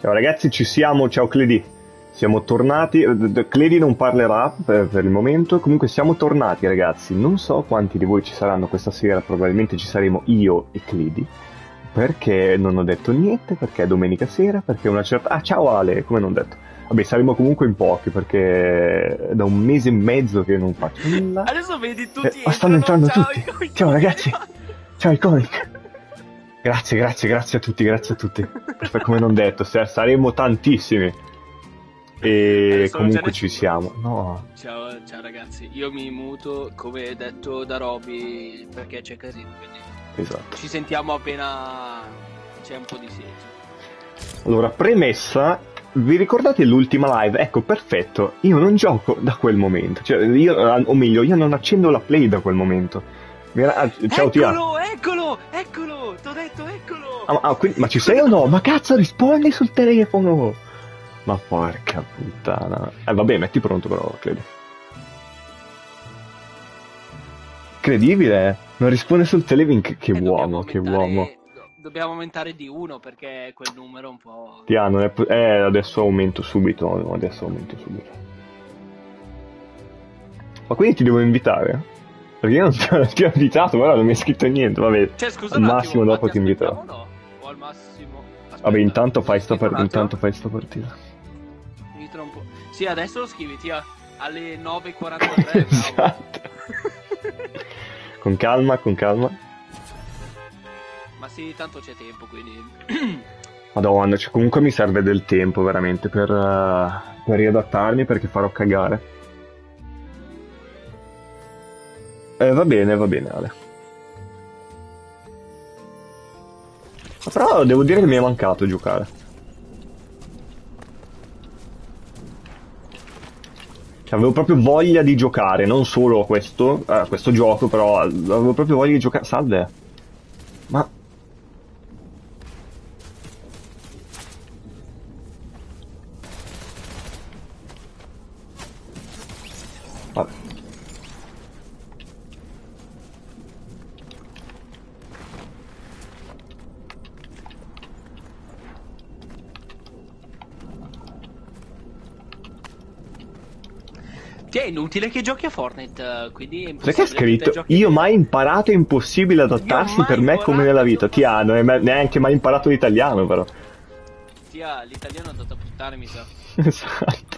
Ciao ragazzi, ci siamo, ciao Cledi. Siamo tornati, Cledi non parlerà per il momento, comunque siamo tornati ragazzi. Non so quanti di voi ci saranno questa sera, probabilmente ci saremo io e Cledi. Perché non ho detto niente, perché è domenica sera, perché una certa... Ah, ciao Ale, come non detto. Vabbè, saremo comunque in pochi, perché è da un mese e mezzo che non faccio nulla. Adesso vedi tutti Ma stanno entrando ciao, tutti. Ciao ragazzi, ciao Iconic. Grazie, grazie, grazie a tutti, grazie a tutti. Perfetto, come non detto, saremo tantissimi. E sono già comunque ci nessuno. siamo. No. Ciao, ciao ragazzi, io mi muto come detto da Roby perché c'è casino, quindi Esatto. ci sentiamo appena c'è un po' di silenzio. Allora, premessa, vi ricordate l'ultima live? Ecco, perfetto, io non gioco da quel momento, cioè io, o meglio, io non accendo la play da quel momento. Ciao Tia. Eccolo, t'ho detto eccolo! Ma ci sei o no? Ma cazzo, rispondi sul telefono! Ma porca puttana. Vabbè, metti pronto però, credo. Incredibile, eh? Non risponde sul telefono, che uomo, che uomo. Dobbiamo aumentare di uno perché quel numero è un po'... Tia, non è adesso aumento subito, no, adesso aumento subito. Ma quindi ti devo invitare? Perché io non ti ho invitato, guarda, non mi hai scritto niente, vabbè. Cioè, scusa Al un massimo attimo, ma dopo ti ti inviterò. aspettavo o no? O al massimo... Aspetta, Vabbè, intanto fai sta scrivi un attimo. partita. Mi tra un po'. Sì, adesso lo scrivi, tia, alle 9:43, Esatto. Con calma, con calma. Ma sì, tanto c'è tempo, quindi... Madonna, cioè, comunque mi serve del tempo veramente per riadattarmi perché farò cagare. Va bene, Ale. Però devo dire che mi è mancato giocare. Cioè, avevo proprio voglia di giocare, non solo questo gioco, però avevo proprio voglia di giocare. Salve. Ma... Vabbè. Ti è inutile che giochi a Fortnite, quindi è Sai che ha impossibile che te scritto? giochi Io bene. mai imparato, è impossibile Io adattarsi per mai me come nella volato, vita. Ti ha, non hai neanche mai imparato l'italiano, però. Tia, l'italiano è andato a puttane, mi sa. Esatto.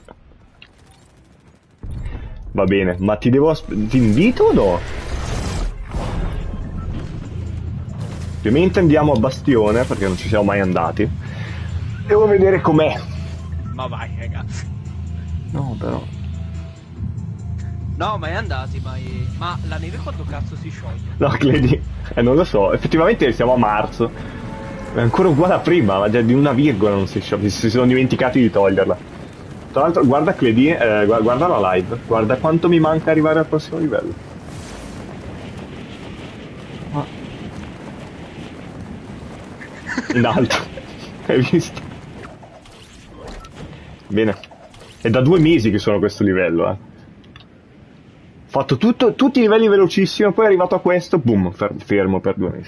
Va bene, ma ti invito o no? Ovviamente andiamo a Bastione, perché non ci siamo mai andati. Devo vedere com'è. Ma vai, ragazzi. No, però... No, ma è andati, ma la neve quando cazzo si scioglie? No, credi? Non lo so, effettivamente siamo a marzo. È ancora uguale a prima, ma già di una virgola non si scioglie, si sono dimenticati di toglierla. Tra l'altro, guarda Cledi, guarda la live, guarda quanto mi manca arrivare al prossimo livello. Ah. In alto, hai visto? Bene, è da 2 mesi che sono a questo livello, eh. Ho fatto tutti i livelli velocissimo, poi è arrivato a questo, boom, fermo per 2 mesi.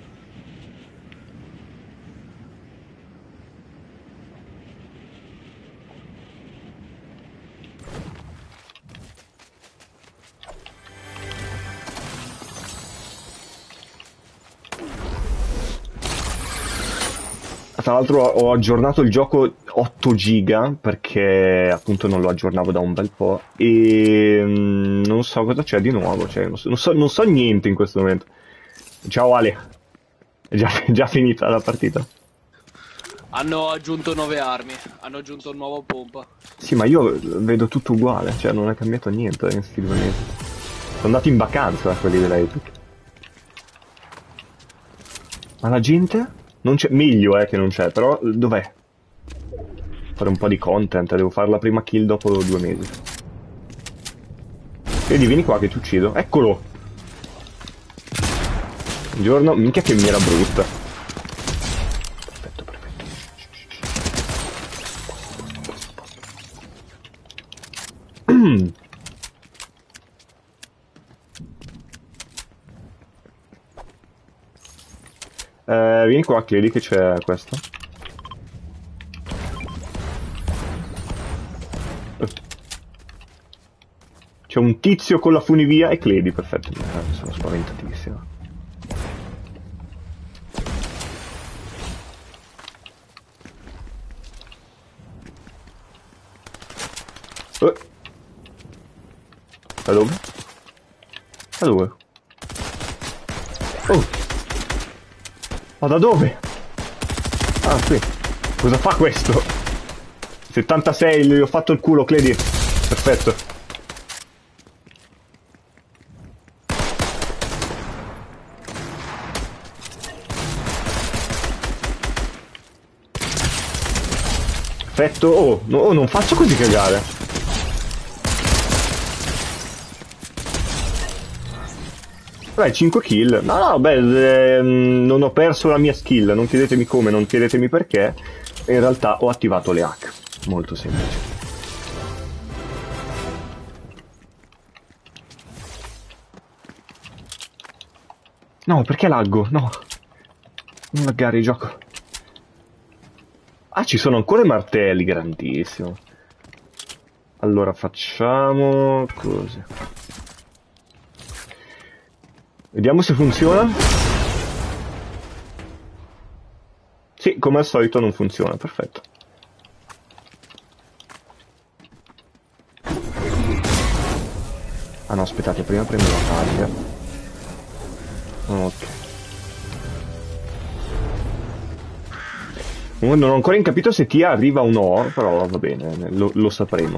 Tra l'altro ho aggiornato il gioco 8 giga perché appunto non lo aggiornavo da un bel po' e non so cosa c'è di nuovo, cioè, non so niente in questo momento. Ciao Ale, è già finita la partita. Hanno aggiunto 9 armi, hanno aggiunto un nuovo pompa. Sì, ma io vedo tutto uguale, cioè non è cambiato niente in sti 2 mesi. Sono andati in vacanza quelli della Epic. Ma la gente? Non c'è, meglio che non c'è, però dov'è? Fare un po' di content, devo fare la prima kill dopo 2 mesi. Vedi, vieni qua che ti uccido. Eccolo! Un giorno, minchia che mi era brutta. Perfetto, perfetto. Vieni qua, chiedi che c'è questo. C'è un tizio con la funivia e Clady, perfetto. Sono spaventatissimo. Da dove? Da dove? Oh! Ma da dove? Ah, qui. Cosa fa questo? 76, gli ho fatto il culo, Clady. Perfetto. Perfetto. Oh, no, oh, non faccio così cagare. Beh, 5 kill. No, no, beh, non ho perso la mia skill. Non chiedetemi come, non chiedetemi perché. In realtà ho attivato le hack. Molto semplice. No, perché laggo? No. Non laggare il gioco. Ah, ci sono ancora i martelli, grandissimo. Allora facciamo così. Vediamo se funziona. Sì, come al solito non funziona, perfetto. Ah no, aspettate, prima prendo la taglia. Ok. Non ho ancora capito se Tia arriva o no, però va bene, lo sapremo.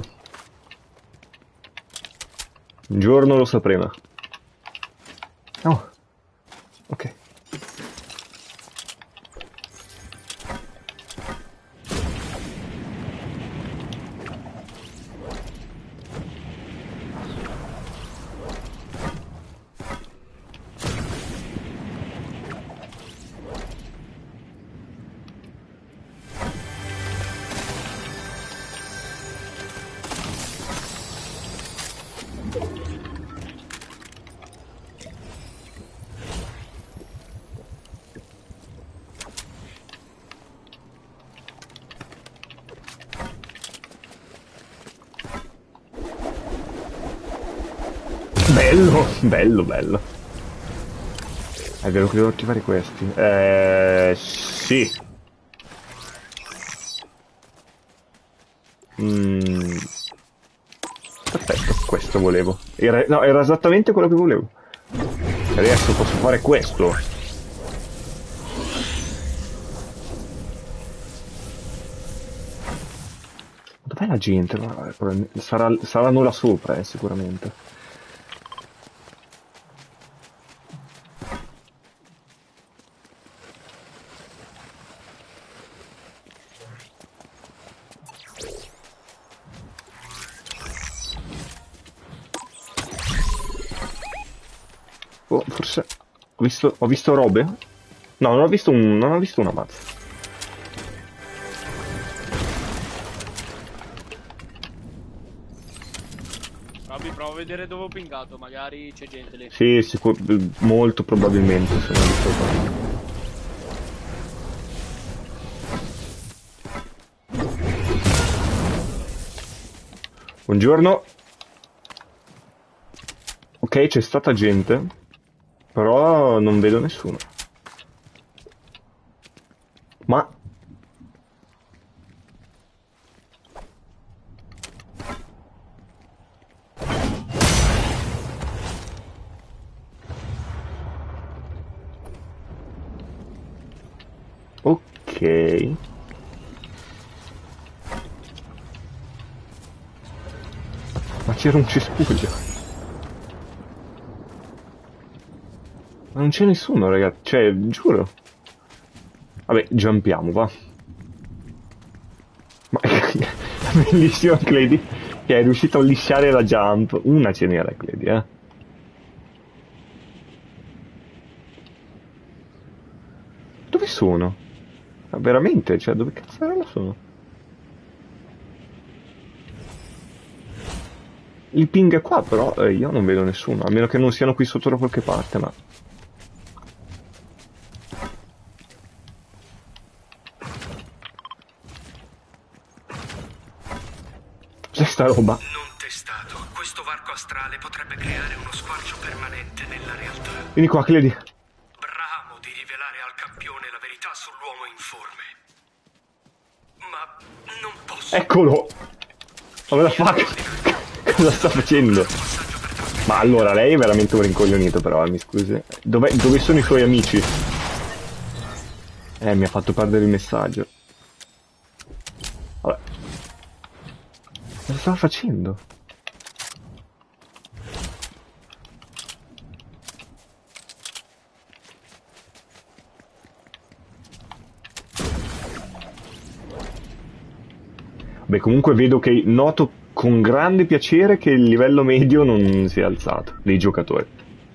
Un giorno lo sapremo. Oh, ok. Bello, bello, bello. È vero che devo attivare questi. Sì. Perfetto, questo volevo. No, era esattamente quello che volevo. Adesso posso fare questo. Dov'è la gente? Saranno là sopra, sicuramente. Oh, forse ho visto robe? No, non ho visto una mazza. Robby, provo a vedere dove ho pingato, magari c'è gente lì. Sì, molto probabilmente sono visto qua. Buongiorno. Ok, c'è stata gente, però non vedo nessuno. Ma... Ok. Ma c'era un cespuglio. Ma non c'è nessuno, ragazzi. Cioè, giuro. Vabbè, jumpiamo, va. Ma bellissimo Clady, che è riuscito a lisciare la jump. Una ce n'era, Clady, eh. Dove sono? Ma veramente? Cioè, dove cazzo sono? Il ping è qua, però io non vedo nessuno, a meno che non siano qui sotto da qualche parte, ma... C'è sta roba. Non testato. Questo varco astrale nella realtà. Vieni qua, Cledi. Bramo di rivelare al campione la verità sull'uomo informe. Ma non posso. Eccolo! Ma me la fa? Cosa sta facendo? Ma allora, lei è veramente un rincoglionito però, mi scusi. Dove sono i suoi amici? Mi ha fatto perdere il messaggio. Vabbè. Cosa stava facendo? Beh, comunque vedo che noto con grande piacere che il livello medio non si è alzato dei giocatori.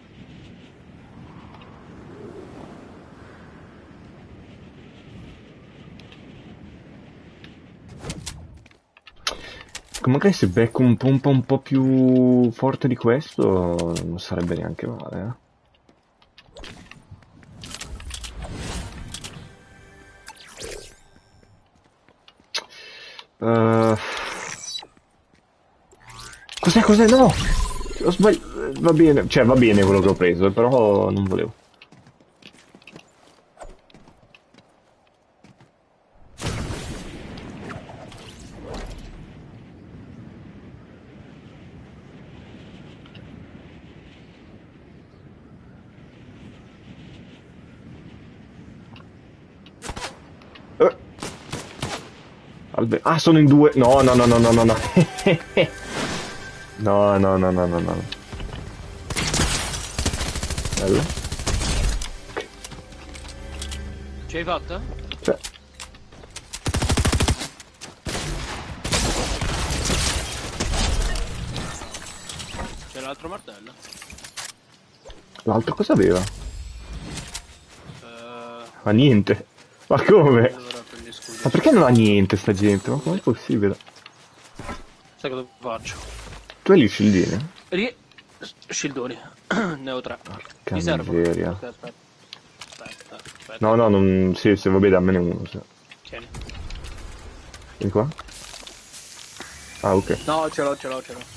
Magari se becco un po' più forte di questo non sarebbe neanche male, Cos'è? No! Ho sbagliato. Va bene, cioè va bene quello che ho preso, però non volevo. Ah, sono in due. No. No. No. Bello. Ce l'hai fatta? Cioè. C'è l'altro martello? L'altro cosa aveva? Ma niente. Ma come? Allora prendi scudi. Ma perché non ha niente sta gente? Ma com'è possibile? Sai cosa faccio? Tu hai gli scildini? Scildoni. Ne ho 3. Porca Mi servono. miseria. Ok, aspetta. No, non... Sì, se vabbè dammene uno, sì. Tieni. Vieni qua? Ah, ok. No, ce l'ho.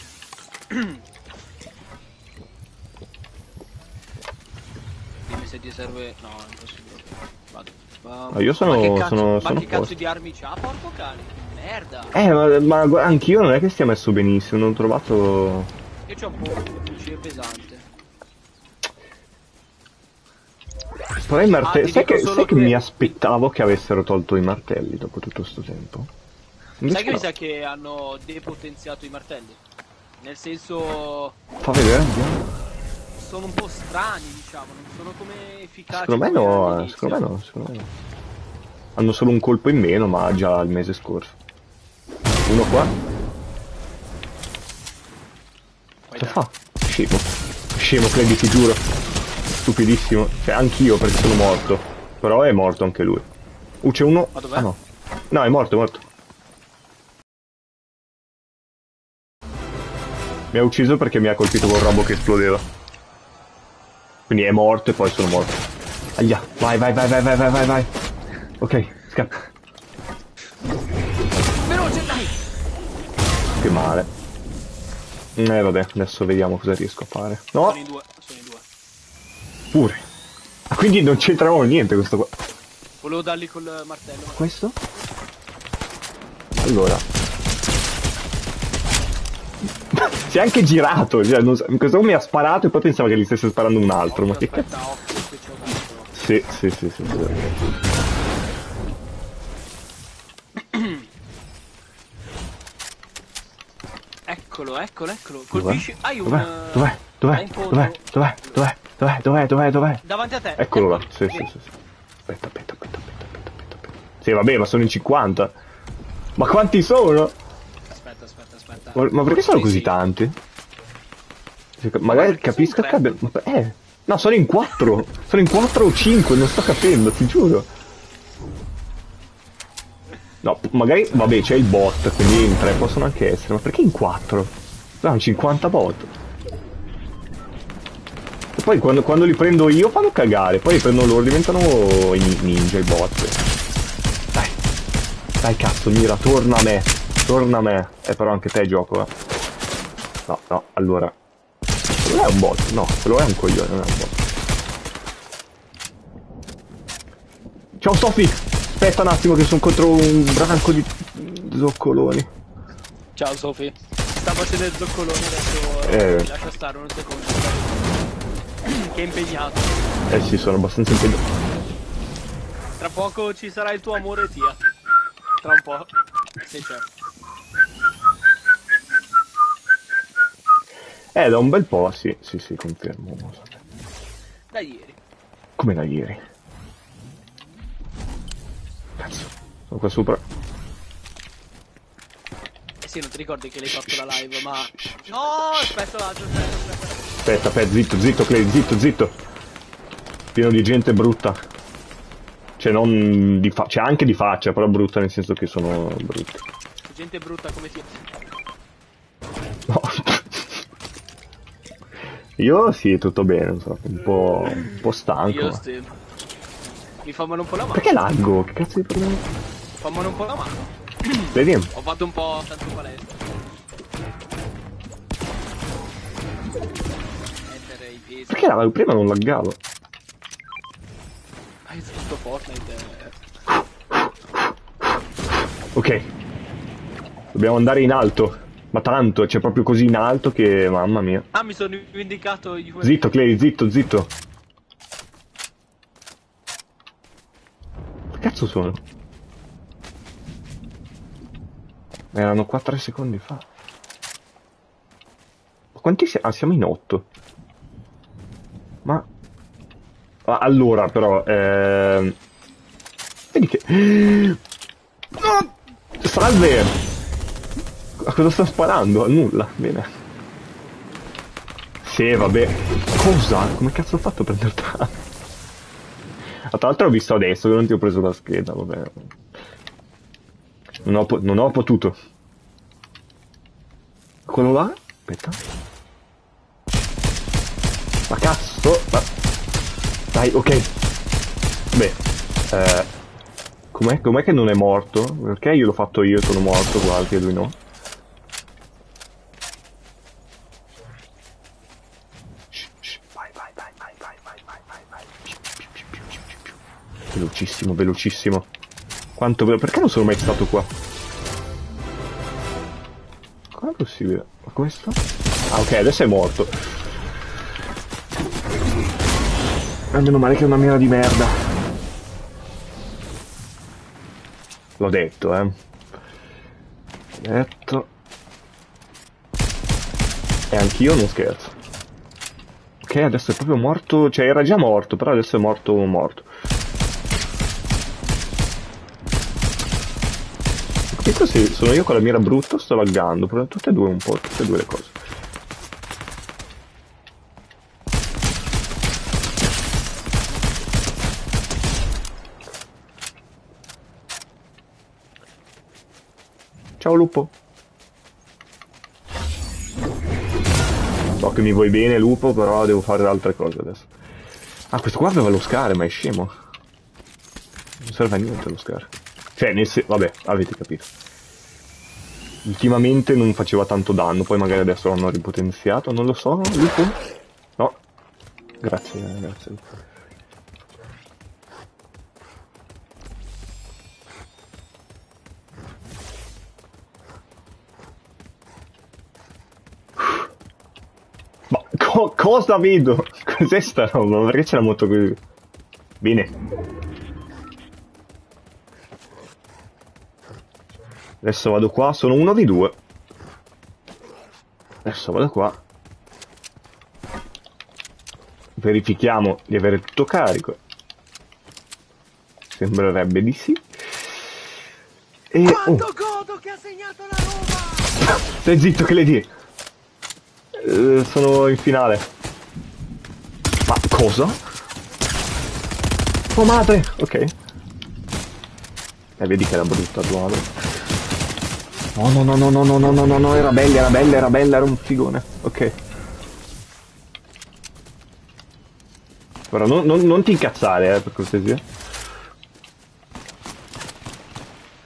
Dimmi se ti serve... No, è impossibile. Vado. Ma io sono... Ma che cazzo di armi c'ha, porco cane? Merda! Ma anch'io non è che stia messo benissimo, non ho trovato... Io c'ho un po' un fucile pesante. Però i martelli... sai sai che mi aspettavo che avessero tolto i martelli dopo tutto sto tempo? Invece Sai che no. mi sa che hanno depotenziato i martelli? Nel senso... Fa vedere, andiamo. Sono un po' strani, diciamo, non sono come efficaci. Secondo me come no, all'inizio. secondo me no. Hanno solo un colpo in meno, ma già il mese scorso. Uno qua. Cosa fa? Scemo, credi, ti giuro. Stupidissimo. Cioè, anch'io perché sono morto. Però è morto anche lui. C'è uno... Ma dov'è? Ah no. No, è morto. Mi ha ucciso perché mi ha colpito col rabo che esplodeva. Quindi è morto e poi sono morto. Aia, vai. Ok, scappa. Veloce, dai! Che male. Vabbè, adesso vediamo cosa riesco a fare. No! Sono in due. Pure. Ah, quindi non c'entravo niente questo qua. Volevo dargli col martello. Questo? Allora. Si è anche girato, cioè, non so, questo mi ha sparato e poi pensava che gli stesse sparando un altro. Ma che cazzo? Aspetta, occhio che c'ho un altro. Sì. Eccolo. Colpisci. Hai un... Dov'è? Davanti a te. Eccolo là, sì. Aspetta. Sì, vabbè, ma sono in 50. Ma quanti sono? Aspetta. Ma perché sono così tanti? Magari capisco che abbia... No, sono in 4. Sono in 4 o 5, non sto capendo, ti giuro. No, magari, vabbè, c'è il bot, quindi in 3 possono anche essere, ma perché in 4? No, 50 bot. E poi quando li prendo io fanno cagare, poi li prendo loro, diventano i ninja, i bot. Dai cazzo, Mira, torna a me. Però anche te gioco, No, allora. Quello è un bot, no, quello è un coglione, non è un bot. Ciao Sofi! Aspetta un attimo che sono contro un branco di zoccoloni. Ciao Sofi. Sta facendo il zoccolone adesso. Lascia stare un secondo. Che è impegnato. Eh sì, sono abbastanza impegnato. Tra poco ci sarà il tuo amore Tia. Tra un po'. Sei certo. Da un bel po', sì, confermo. Da ieri. Come da ieri? Cazzo, sono qua sopra. Eh sì, non ti ricordi che l'hai fatto la live, ma... No, aspetta, Aspetta, zitto, Clay, zitto. Pieno di gente brutta. Cioè, non di cioè, anche di faccia, però brutta nel senso che sono brutti. Gente brutta come ti... No. Io sì, tutto bene, non so, un po' stanco. Io sì. Mi fa male un po' la mano. Perché laggo? Che cazzo di problema? Fa male un po' la mano. Vedi? Ho fatto un po' tanto palestra. Mettere i pesi. Perché prima non laggavo? Hai tutto Fortnite. Ok. Dobbiamo andare in alto. Ma tanto, c'è proprio così in alto che... Mamma mia. Ah, mi sono indicato... Zitto, Clay, zitto. Che cazzo sono? Erano 4 secondi fa. Quanti siamo? Ah, siamo in 8. Ma... allora, però... Vedi che... No! Salve! A cosa sta sparando? A nulla, bene. Sì, vabbè. Cosa? Come cazzo ho fatto a prendere tanto? Tra l'altro ho visto adesso che non ti ho preso la scheda, vabbè. Non ho potuto. Quello là? Aspetta. Ma cazzo! Ma... Dai, ok. Beh, com'è che non è morto? Perché io l'ho fatto io, sono morto, guardi, e lui no. Vai. Velocissimo. Quanto perché non sono mai stato qua? Com'è possibile? Ma come sta? Ah, ok, adesso è morto. Meno male che è una mira di merda. L'ho detto, Detto. E anch'io non scherzo. Ok, adesso è proprio morto. Cioè, era già morto, però adesso è morto. Questo sì, sono io con la mira brutta, sto laggando. Tutte e due un po', tutte e due le cose. Ciao lupo. So che mi vuoi bene lupo, però devo fare altre cose adesso. Ah, questo qua aveva lo scar, ma è scemo. Non serve a niente lo scar. Cioè, vabbè, avete capito. Ultimamente non faceva tanto danno, poi magari adesso l'hanno ripotenziato, non lo so, lupo? No. Grazie lupo. Ma cosa vedo? Cos'è sta roba? Perché c'è la moto così? Bene. Adesso vado qua, sono 1v2. Adesso vado qua. Verifichiamo di avere tutto carico. Sembrerebbe di sì. E... Quanto godo che ha segnato la Roma! Stai zitto che le di. Sono in finale. Ma cosa? Oh madre! Ok. Vedi che era brutta tua madre. No, era bella, era un figone. Ok. Però non ti incazzare, per cortesia.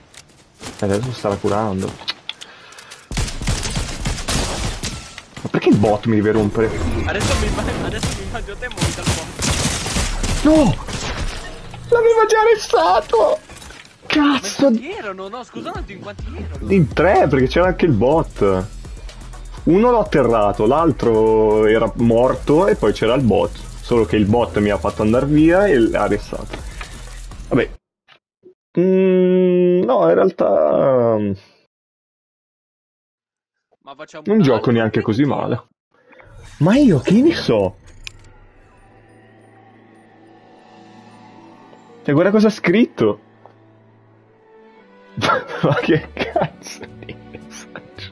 Adesso starà curando. Ma perché il bot mi deve rompere? Adesso mi immagino te monta il bot. No! L'aveva già arrestato! Cazzo! Ma quanti erano? No, scusa un attimo, in quanti erano? In 3, perché c'era anche il bot. Uno l'ho atterrato, l'altro era morto e poi c'era il bot. Solo che il bot mi ha fatto andare via e l'ha arrestato. Vabbè. No, in realtà... Ma facciamo non gioco neanche così male. Ma io che ne so? Cioè, guarda cosa ha scritto. Ma che cazzo di messaggio?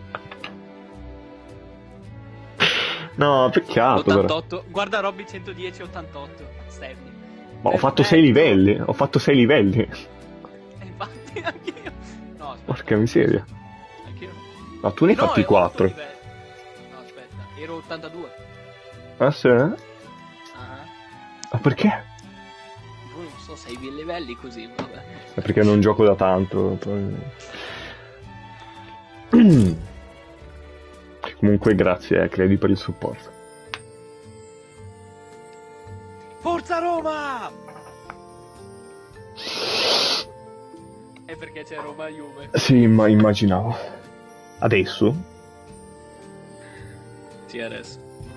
No, peccato. 88. Però. Guarda Robby 110 88. Sterni. Ma ho fatto 6 livelli. Ho fatto 6 livelli. Infatti anch'io. No, aspetta. Porca miseria. Anch'io. No, tu ne hai fatti 4. No, aspetta. Ero 82. Ah, sì? Ma perché? Non so, sei livelli così, vabbè. È perché non gioco da tanto. Comunque grazie, credi per il supporto. Forza Roma! È perché c'è Roma Juve. Sì, ma immaginavo. Adesso? Sì, adesso.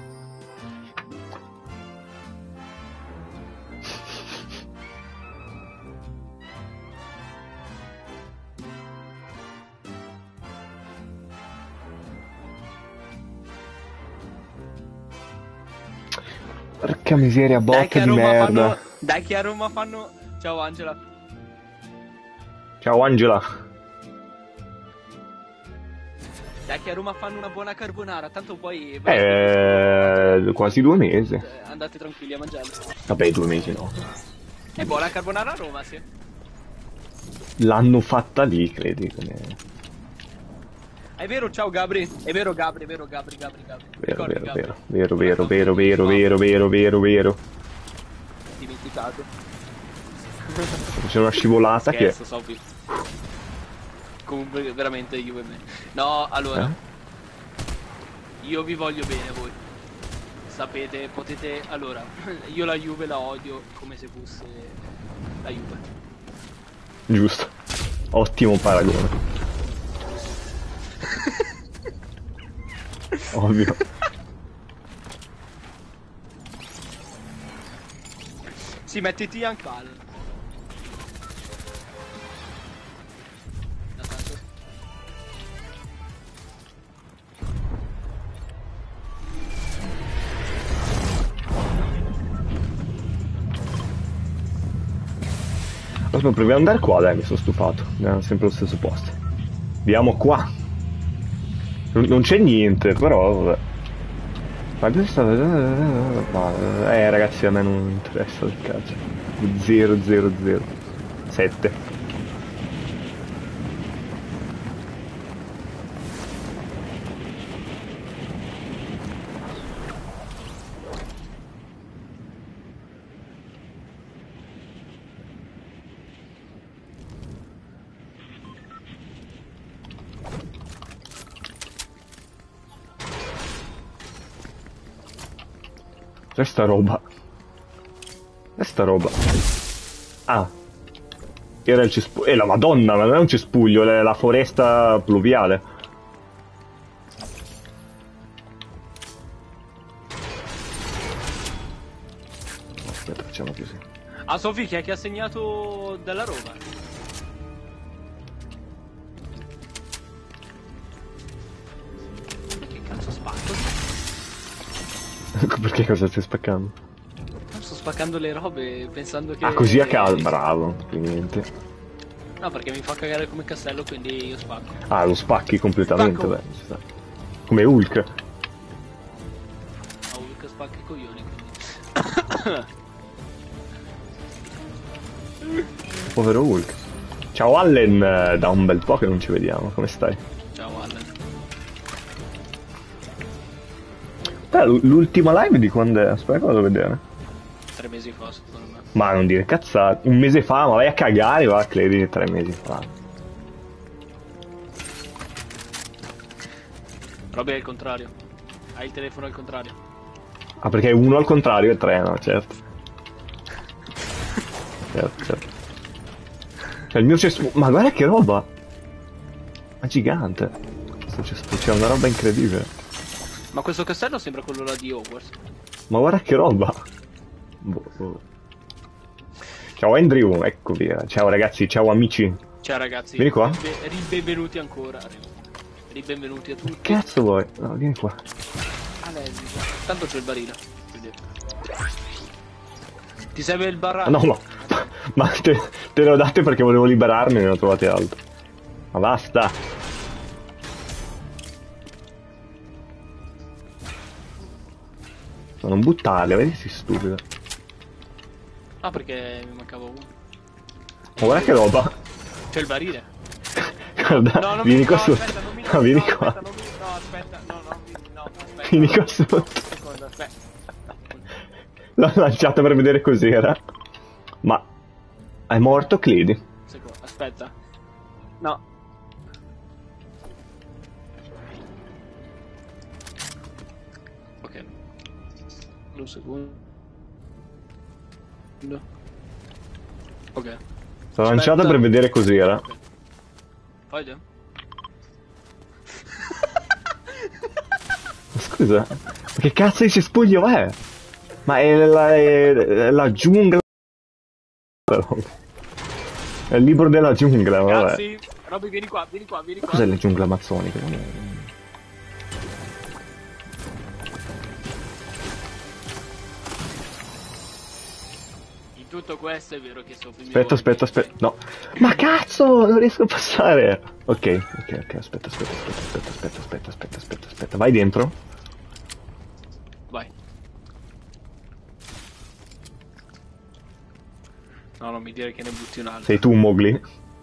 Porca miseria, botte di merda. Dai che a Roma fanno... Ciao Angela. Ciao Angela. Dai che a Roma fanno una buona carbonara, tanto poi... quasi 2 mesi. Andate tranquilli a mangiare. Vabbè, 2 mesi no. È buona carbonara a Roma, sì. L'hanno fatta lì, credi. È vero, ciao Gabri. È vero Gabri. Vero. Dimenticato. C'è una scivolata che... Sophie. Comunque veramente Juve me. No, allora. Io vi voglio bene voi. Sapete, potete... Allora, io la Juve la odio come se fosse la Juve. Giusto. Ottimo paragone. Ovvio. Si mettiti anche al. Aspetta, proviamo ad andare qua, dai, mi sono stufato. Andiamo sempre allo stesso posto. Andiamo qua. Non c'è niente, però vabbè. Ma dove sta? Ragazzi, a me non interessa il cazzo. 007. Questa roba. Ah. Era il cespuglio. La madonna, ma non è un cespuglio, è la foresta pluviale. Aspetta, facciamo così. Ah, Sofì, chi è che ha segnato della Roma? Che cazzo spacco? Perché cosa stai spaccando? Sto spaccando le robe pensando che... Ah, così a caso, bravo, niente. No, perché mi fa cagare come castello, quindi io spacco. Ah, lo spacchi completamente, Spacco. beh. Come Hulk. Ah, Hulk spacca i coglioni, quindi. Povero Hulk. Ciao Allen, da un bel po' che non ci vediamo, come stai? Ciao Allen. L'ultima live di quando è? Aspetta, vado a vedere. 3 mesi fa, secondo me. Ma non dire cazzate. 1 mese fa, ma vai a cagare, va, credi, 3 mesi fa. Roby è il contrario. Hai il telefono al contrario. Ah, perché 1 al contrario è 3, no? Certo. Certo. Cioè, il mio cespuglio... Ma guarda che roba! È gigante. Questo cespuglio, c'è una roba incredibile. Ma questo castello sembra quello là di Hogwarts. Ma guarda che roba! Boh. Ciao Andrew, eccovi. Ciao ragazzi, ciao amici. Ciao ragazzi. Vieni qua. Ribenvenuti ancora. Ribenvenuti a tutti. Che cazzo vuoi? No, vieni qua. Tanto c'è il barile. Ti serve il barra? No, ma te lo date perché volevo liberarmi e ne ho trovate altro. Ma basta. Ma non buttarle, vedi si stupido. Ah, perché mi mancava uno. Ma guarda che roba. C'è il barile. Guarda, No, vieni qua aspetta, sotto. non mi... No, vieni qua. Aspetta, aspetta. Vieni qua sotto. Un secondo, aspetta. L'ho lanciata per vedere cos'era. Ma è morto Cledi? Secondo, aspetta. No. Ok. Un secondo. Ok. L'ho lanciata per vedere cos'era. Ok. Fai te? Scusa, ma che cazzo di cespuglio è? Ma è la giungla. È il libro della giungla, vabbè. Ragazzi, Robby, vieni qua. Cos'è la giungla amazzonica? In tutto questo è vero che soffri. Aspetta. No. Ma cazzo, non riesco a passare. Ok, aspetta. Vai dentro. Vai. No, non mi dire che ne butti un altro. Sei tu, Mowgli?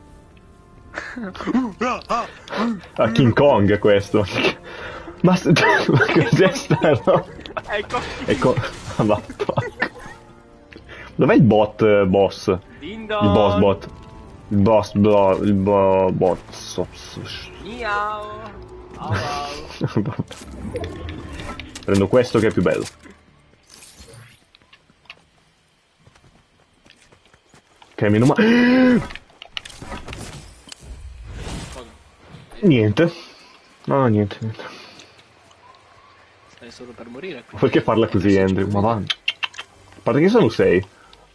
Ah, King Kong questo. Ma cos'è sta roba? Ecco. Ah, vaffanculo. Dov'è il bot boss? Ding Il dong. boss bot. Il bot. Miau. Au, au. Prendo questo che è più bello. Ok, meno male. Niente. No, niente. Stai solo per morire qui. Perché parla così, Andrew? Ma va. A parte che sono 6.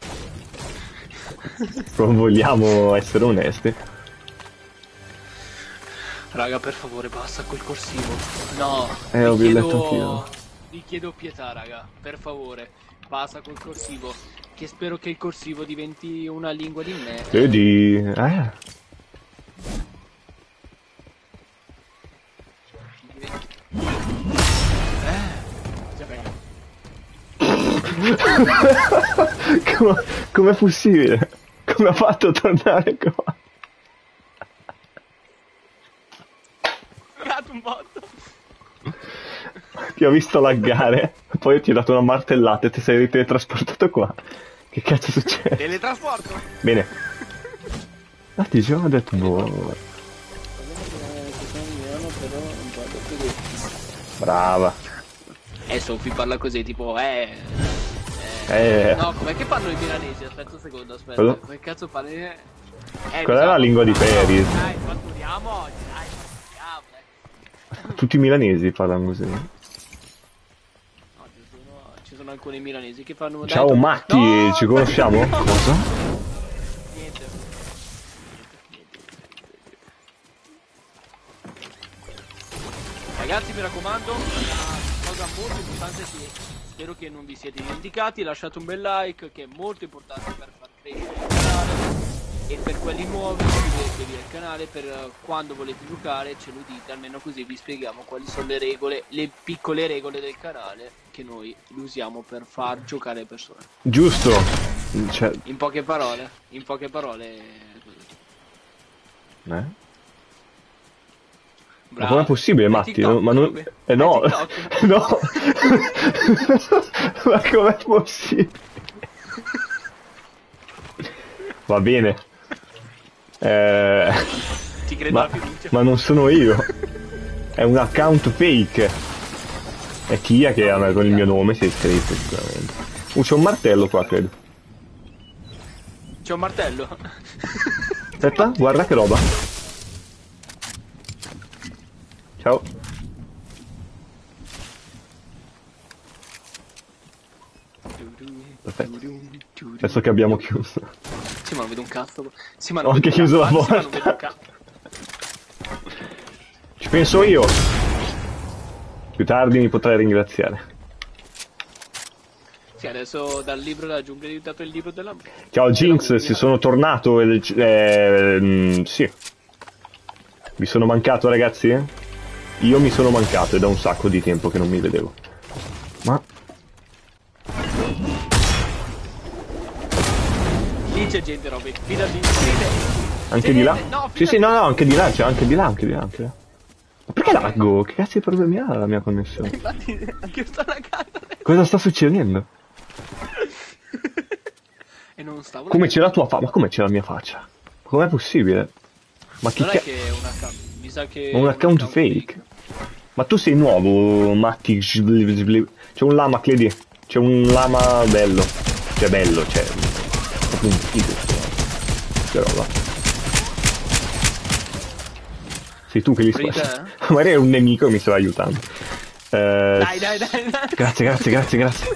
Non vogliamo essere onesti. Raga, per favore, basta col corsivo. No. Ho letto anch'io. Vi chiedo pietà, raga. Per favore, basta col corsivo. Che spero che il corsivo diventi una lingua di me. Vedi? Com'è possibile? Come ha fatto a tornare qua? Cagato un botto. Ti ho visto laggare, poi ti ho dato una martellata e ti sei teletrasportato qua. Che cazzo succede? Teletrasporto. Bene. Ah, ti già ho detto boh. Brava. Sofì parla così, tipo, No, com'è che parlano i milanesi? Aspetta un secondo, aspetta. Cosa? Come cazzo parli? Qual è la lingua di Paris? Dai, fatturiamo oggi, dai, Tutti i milanesi parlano così. No, ci sono alcuni milanesi che fanno... Ciao Matti, No, ci conosciamo? Cosa? Niente. Ragazzi, mi raccomando, una cosa molto importante che spero che non vi siete dimenticati, lasciate un bel like che è molto importante per far crescere il canale, e per quelli nuovi iscrivetevi al canale per quando volete giocare, ce lo dite, almeno così vi spieghiamo quali sono le regole, le piccole regole del canale che noi usiamo per far giocare le persone. Giusto. Cioè... In poche parole. Ma Bravo. com'è possibile, Matti? TikTok, Ma non... Ruby. no, TikTok. no. Ma com'è possibile? Va bene. Ti credo la fiducia. Ma non sono io. È un account fake. È Tia che con il mio nome si è iscritto sicuramente. C'è un martello qua, credo. C'è un martello. Aspetta, guarda che roba. Ciao. Perfetto. Adesso che abbiamo chiuso. Sì, ma non vedo un cazzo. Sì, ma Ho anche chiuso la Sì, ma non porta. vedo un cazzo. Ci penso io. Più tardi mi potrai ringraziare. Sì, adesso dal libro della giungla è diventato il libro della... Ciao Jinx, si sono tornato sì. Vi sono mancato, ragazzi? Io mi sono mancato, è da un sacco di tempo che non mi vedevo. Ma... Lì c'è gente, Robby. Fidati, fidati. Anche di là? No, Sì, sì, no, no, anche di là, c'è anche di là, anche di là, anche di là. Ma perché laggo? Che cazzo di problemi ha la mia connessione? Infatti, anche io sto laggando. Cosa sta succedendo? E non stavo... Come c'è la tua faccia? Ma come c'è la mia faccia? Com'è possibile? Ma che Non è cazzo? che è un account... Mi sa che... Ma un account fake? Ma tu sei nuovo, Matti. C'è un lama, Cledi. C'è un lama bello. Cioè bello, cioè... proprio un figo. Che roba. Sei tu che li Frida, spari. Magari è un nemico e mi sta aiutando. Dai. Grazie, grazie, grazie, grazie.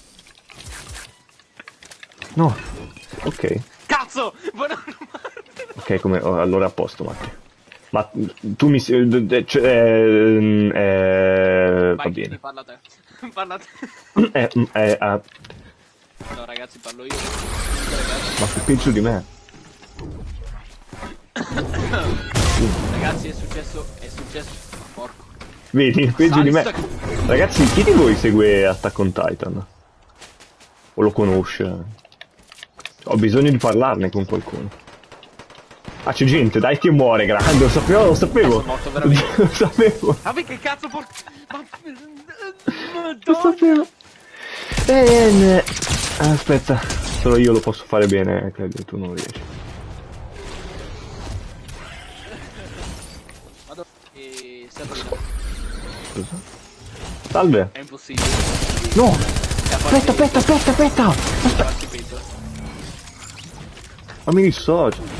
No. Ok. Cazzo! Ok, come... oh, allora a posto, Matti. Ma tu mi... va Vai, bene. parla te. Parla te. No, ragazzi, parlo io. Ma sei peggio di me. Ragazzi, è successo... Porco. Vedi, peggio di me. Ragazzi, chi di voi segue Attack on Titan? O lo conosce? Ho bisogno di parlarne con qualcuno. Ah, c'è gente, dai che muore, grande, lo sapevo, lo sapevo. Sono morto veramente. Lo sapevo. Ma che cazzo Lo sapevo. Aspetta, solo io lo posso fare bene, credo, tu non riesci. Vado e servo. Cosa? Salve. È impossibile. No! Aspetta! Ma mi dissocio.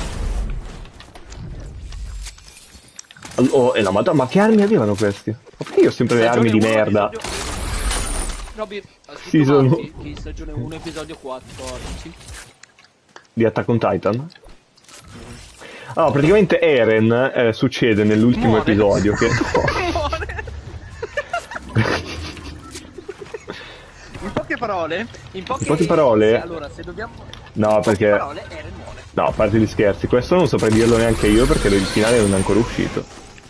Oh, e la madonna, ma che armi avevano questi? Ma perché io ho sempre le armi di merda? Robby, Sì, sono... che stagione 1, episodio 14. Di Attack on Titan? Allora, praticamente Eren succede nell'ultimo Muore. episodio che... Muore. In poche parole? Allora, se dobbiamo... No, perché... parole, Eren muore. No, a parte gli scherzi, questo non saprei dirlo neanche io perché il finale non è ancora uscito.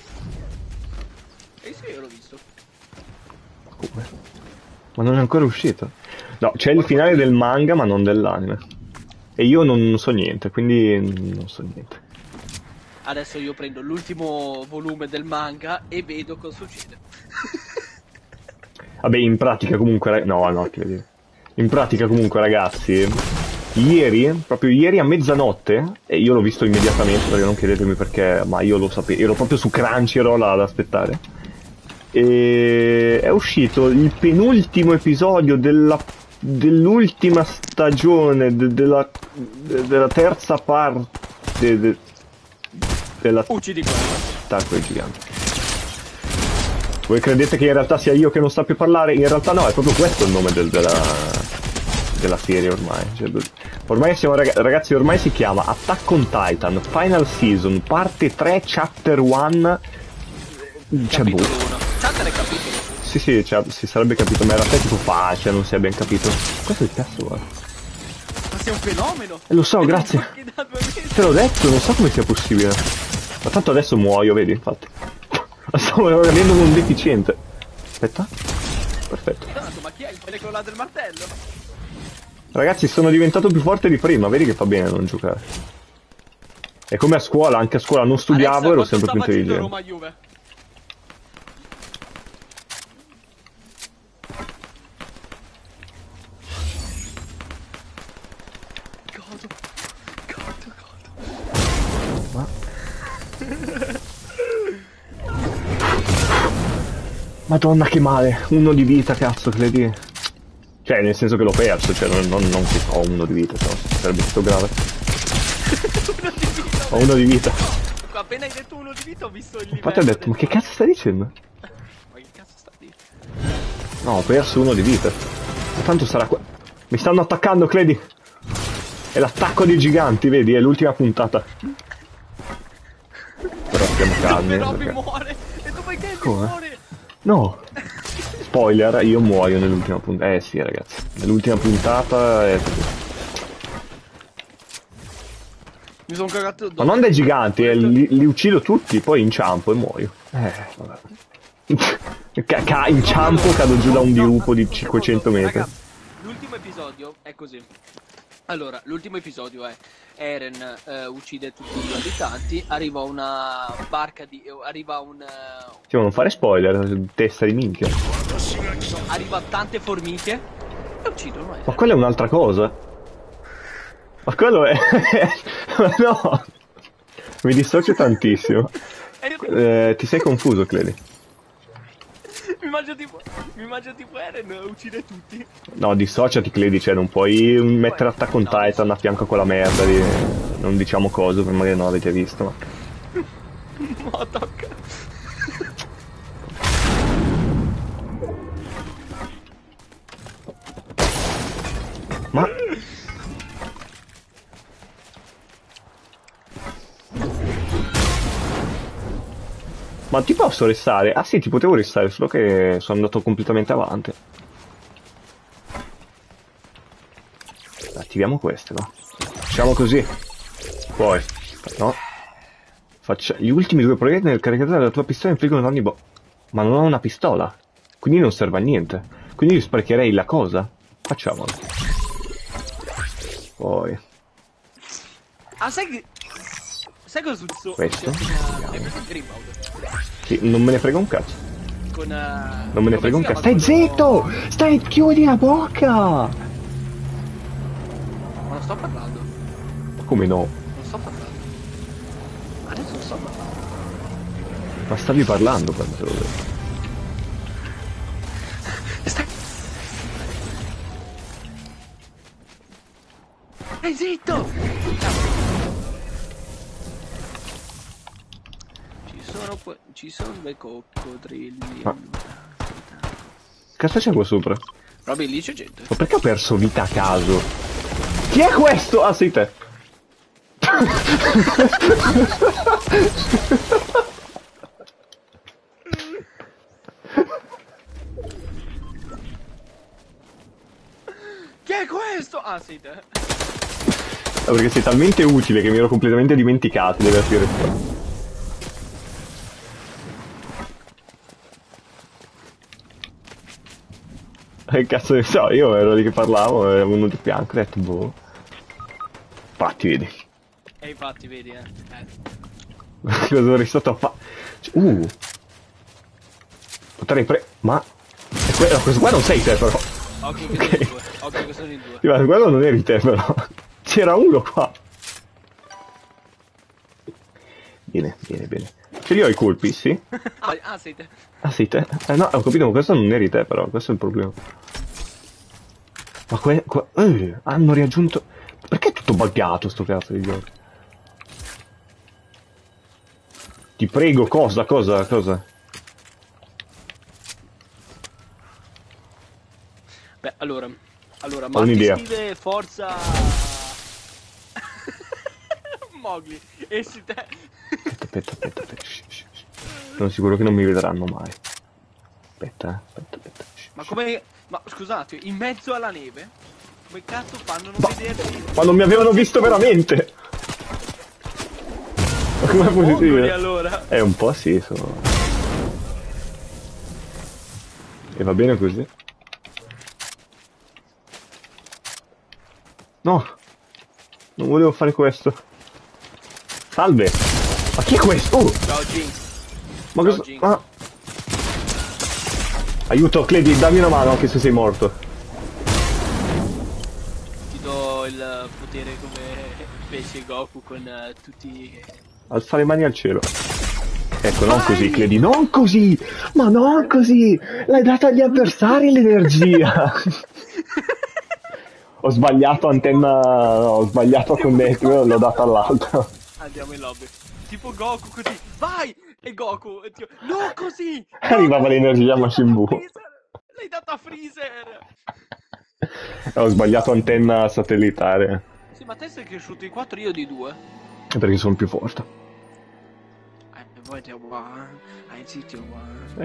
Sì, io l'ho visto. Come? Ma non è ancora uscito? No, c'è il finale del manga ma non dell'anime. E io non so niente, quindi non so niente. Adesso io prendo l'ultimo volume del manga e vedo cosa succede. Vabbè, in pratica comunque... No, che dire. In pratica comunque, ragazzi, proprio ieri a mezzanotte, e io l'ho visto immediatamente, perché non chiedetemi perché, ma io lo sapevo, ero proprio su Crunchyroll ad aspettare. E è uscito il penultimo episodio dell'ultima stagione, della terza parte della... Uccidi quello. Tacco è gigante. Voi credete che in realtà sia io che non sappia parlare? In realtà no, è proprio questo il nome della serie ormai. Cioè, ormai siamo ragazzi, ormai si chiama Attack on Titan Final Season parte 3 Chapter 1. Cioè, boh. Chapter è capitolo. Sì, cioè, si sarebbe capito, ma in realtà è tipo facile, non si è ben capito. Questo è il cazzo, guarda. Ma sei un fenomeno. Lo so, grazie. Te l'ho detto, non so come sia possibile. Ma tanto adesso muoio, vedi, infatti. Stavo avendo un deficiente. Aspetta. Perfetto. Ma chi è il molecola del martello? Ragazzi, sono diventato più forte di prima, vedi che fa bene non giocare. È come a scuola, anche a scuola non studiavo, Alexa, ero sempre più intelligente. Roma-Juve. Ma... Madonna che male, 1 di vita, cazzo, credi? Cioè, nel senso che l'ho perso, cioè non che ho 1 di vita, cioè, sarebbe tutto grave. 1 di vita. Ho 1 di vita. Appena hai detto 1 di vita ho visto il livello. Infatti ho detto, ma che cazzo stai dicendo? Ma che cazzo sta dicendo? No, ho perso 1 di vita. Ma tanto sarà qua. Mi stanno attaccando, credi? È l'attacco dei giganti, vedi? È l'ultima puntata. Però stiamo calmi. Dove Robby Perché... muore? E dove Candy Come? muore? No. Spoiler, io muoio nell'ultima puntata. Sì, ragazzi. Nell'ultima puntata è... Mi sono cagato Ma non dai giganti, li uccido tutti, poi inciampo e muoio. Vabbè. Inciampo, cado giù da un dirupo di 500 metri. Raga, l'ultimo episodio è così. Allora, l'ultimo episodio è Eren uccide tutti gli abitanti, arriva una barca di... arriva un... Sì, ma non fare spoiler, testa di minchia. arriva tante formiche e uccidono Eren. Ma quella è un'altra cosa. Ma quello è... no! Mi dissocio tantissimo. Ti sei confuso, Cledi. Mi immagino tipo Eren uccide tutti. No, dissociati, Cledi, cioè non puoi mettere Attack on Titan a fianco a quella merda di... Non diciamo cosa, per magari non l'avete visto, ma... Ma tocca. Ma... Ma ti posso restare? Ah sì, ti potevo restare, solo che sono andato completamente avanti. Attiviamo queste, no? Facciamo così. Poi, no? Gli ultimi 2 proiettili nel caricatore della tua pistola infliggono danni Ma non ho una pistola, quindi non serve a niente. Quindi sprecherei la cosa. Facciamolo. Poi... Ah, sai cosa succede? Questo? Hai preso il Grimbaud? Sì, non me ne frega un cazzo. Con... Non me ne frega un cazzo. Stai quello... zitto! Stai, chiudi la bocca! Ma non sto parlando. Ma come no? Non sto parlando. Adesso non sto parlando. Ma stavi parlando quando te l'ho detto. Stai zitto! Ci sono dei coccodrilli. Ma... Cazzo c'è qua sopra? Robby, lì c'è gente. Ma perché ho perso vita a caso? Chi è questo? Ah, sei te. Chi è questo? Ah, sei te. Perché sei talmente utile che mi ero completamente dimenticato di averti restato. Che cazzo ne so, io ero lì che parlavo e uno di fianco e ho detto boh. Infatti, vedi. E infatti, vedi, Cosa avrei stato a fare? Potrei ma... questo qua non sei te però. Occhio che sono in due. Occhio che sono in due. Sì, ma quello non eri te però. C'era uno qua. Bene, bene, bene. Ce li ho i colpi, sì? Ah, sei te. Ah, sei te? No, ho capito, ma questo non eri te però, questo è il problema. Ma hanno riaggiunto... Perché è tutto buggato sto cazzo di gioco? Ti prego, cosa? Beh, allora, Ho Matti un'idea. scrive forza Mowgli, esci te. Aspetta. Shh. Sono sicuro che non mi vedranno mai. Aspetta. Ma come... Ma scusate, in mezzo alla neve? Come cazzo fanno a non vederti? Ma non mi avevano visto veramente! Ma com'è possibile? Allora. Un po' sì, sono... E va bene così? No! Non volevo fare questo. Salve! Ma chi è questo? Ciao Jinx. Ma Ciao, cosa... Jinx. Ma... Aiuto, Cledi, dammi una mano anche se sei morto. Ti do il potere come fece Goku con tutti... Alza le mani al cielo. Ecco, non così, Cledi, non così! Ma non così! L'hai data agli avversari l'energia! Ho sbagliato antenna... ho sbagliato a connettere, l'ho data all'altro. Andiamo in lobby. Tipo Goku così. Vai! E Goku. E tipo, no così! Arrivava l'energia Majin Buu. L'hai data a Freezer! Ho sbagliato antenna satellitare. Sì, ma te sei cresciuto di 4, io di 2. Perché sono più forte. Voi te qua. Zitto qua.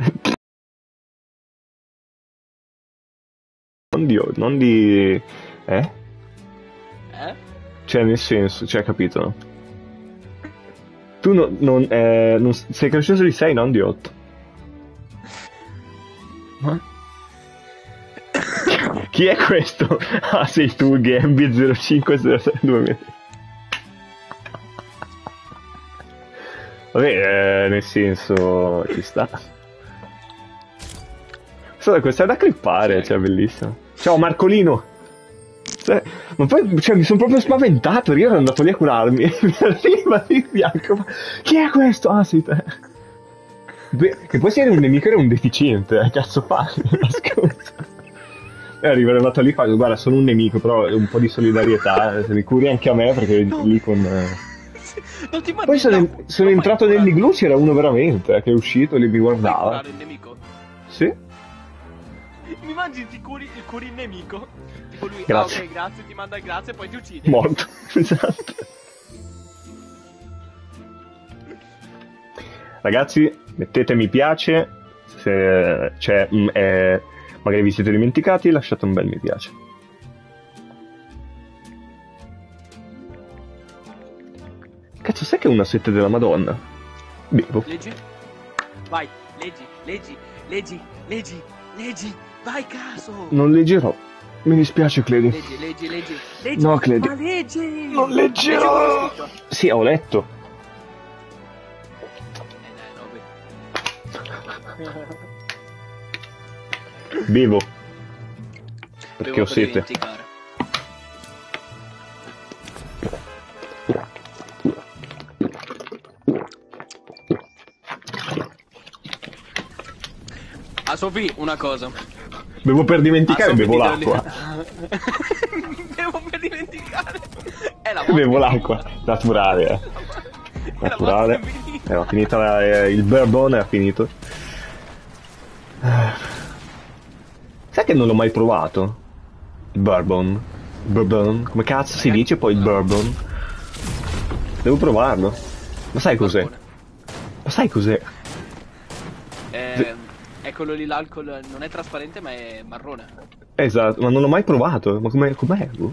Non di... Eh? Cioè, nel senso, cioè, capito, no? Tu non sei cresciuto di 6, non di 8. Ma? Chi è questo? Ah, sei tu, Gambi 05062000. Vabbè, nel senso, ci sta. Questa è da clippare, cioè, bellissimo. Ciao, Marcolino! Cioè, ma poi, cioè, mi sono proprio spaventato, io ero andato lì a curarmi. Mi arriva di fianco. Ma chi è questo? Ah, sei te. Beh, che poi se eri un nemico era un deficiente, cazzo fai? Scusa. E arrivato lì e fa, guarda, sono un nemico, però un po' di solidarietà, se mi curi anche a me, perché lì con... Non ti poi sono entrato nell'igloo, c'era uno veramente, che è uscito e lì mi guardava. Il nemico? Sì. Mi immagini, ti curi il nemico? Tipo lui, grazie. Ok, grazie, ti manda il grazie e poi ti uccide. Morto, esatto. Ragazzi, mettete mi piace, se c'è... magari vi siete dimenticati, lasciate un bel mi piace. Cazzo, sai che è una sette della Madonna? Bevo. Leggi? Vai, leggi, vai caso! Non leggerò. Mi dispiace, Cledi. Leggi. No, Cledi. Ma leggi! Non leggerò! Sì, ho letto. Bevo. Perché ho sete. A Sofì, una cosa. Bevo per dimenticare, bevo l'acqua. Bevo per dimenticare. Bevo l'acqua. Naturale, Naturale. Era finita il bourbon, è finito. Sai che non l'ho mai provato? Il bourbon. Bourbon. Come cazzo si dice poi il bourbon? Devo provarlo. Ma sai cos'è? Ma sai cos'è? È quello lì, l'alcol non è trasparente ma è marrone. Esatto, ma non l'ho mai provato. Ma com'è? Lo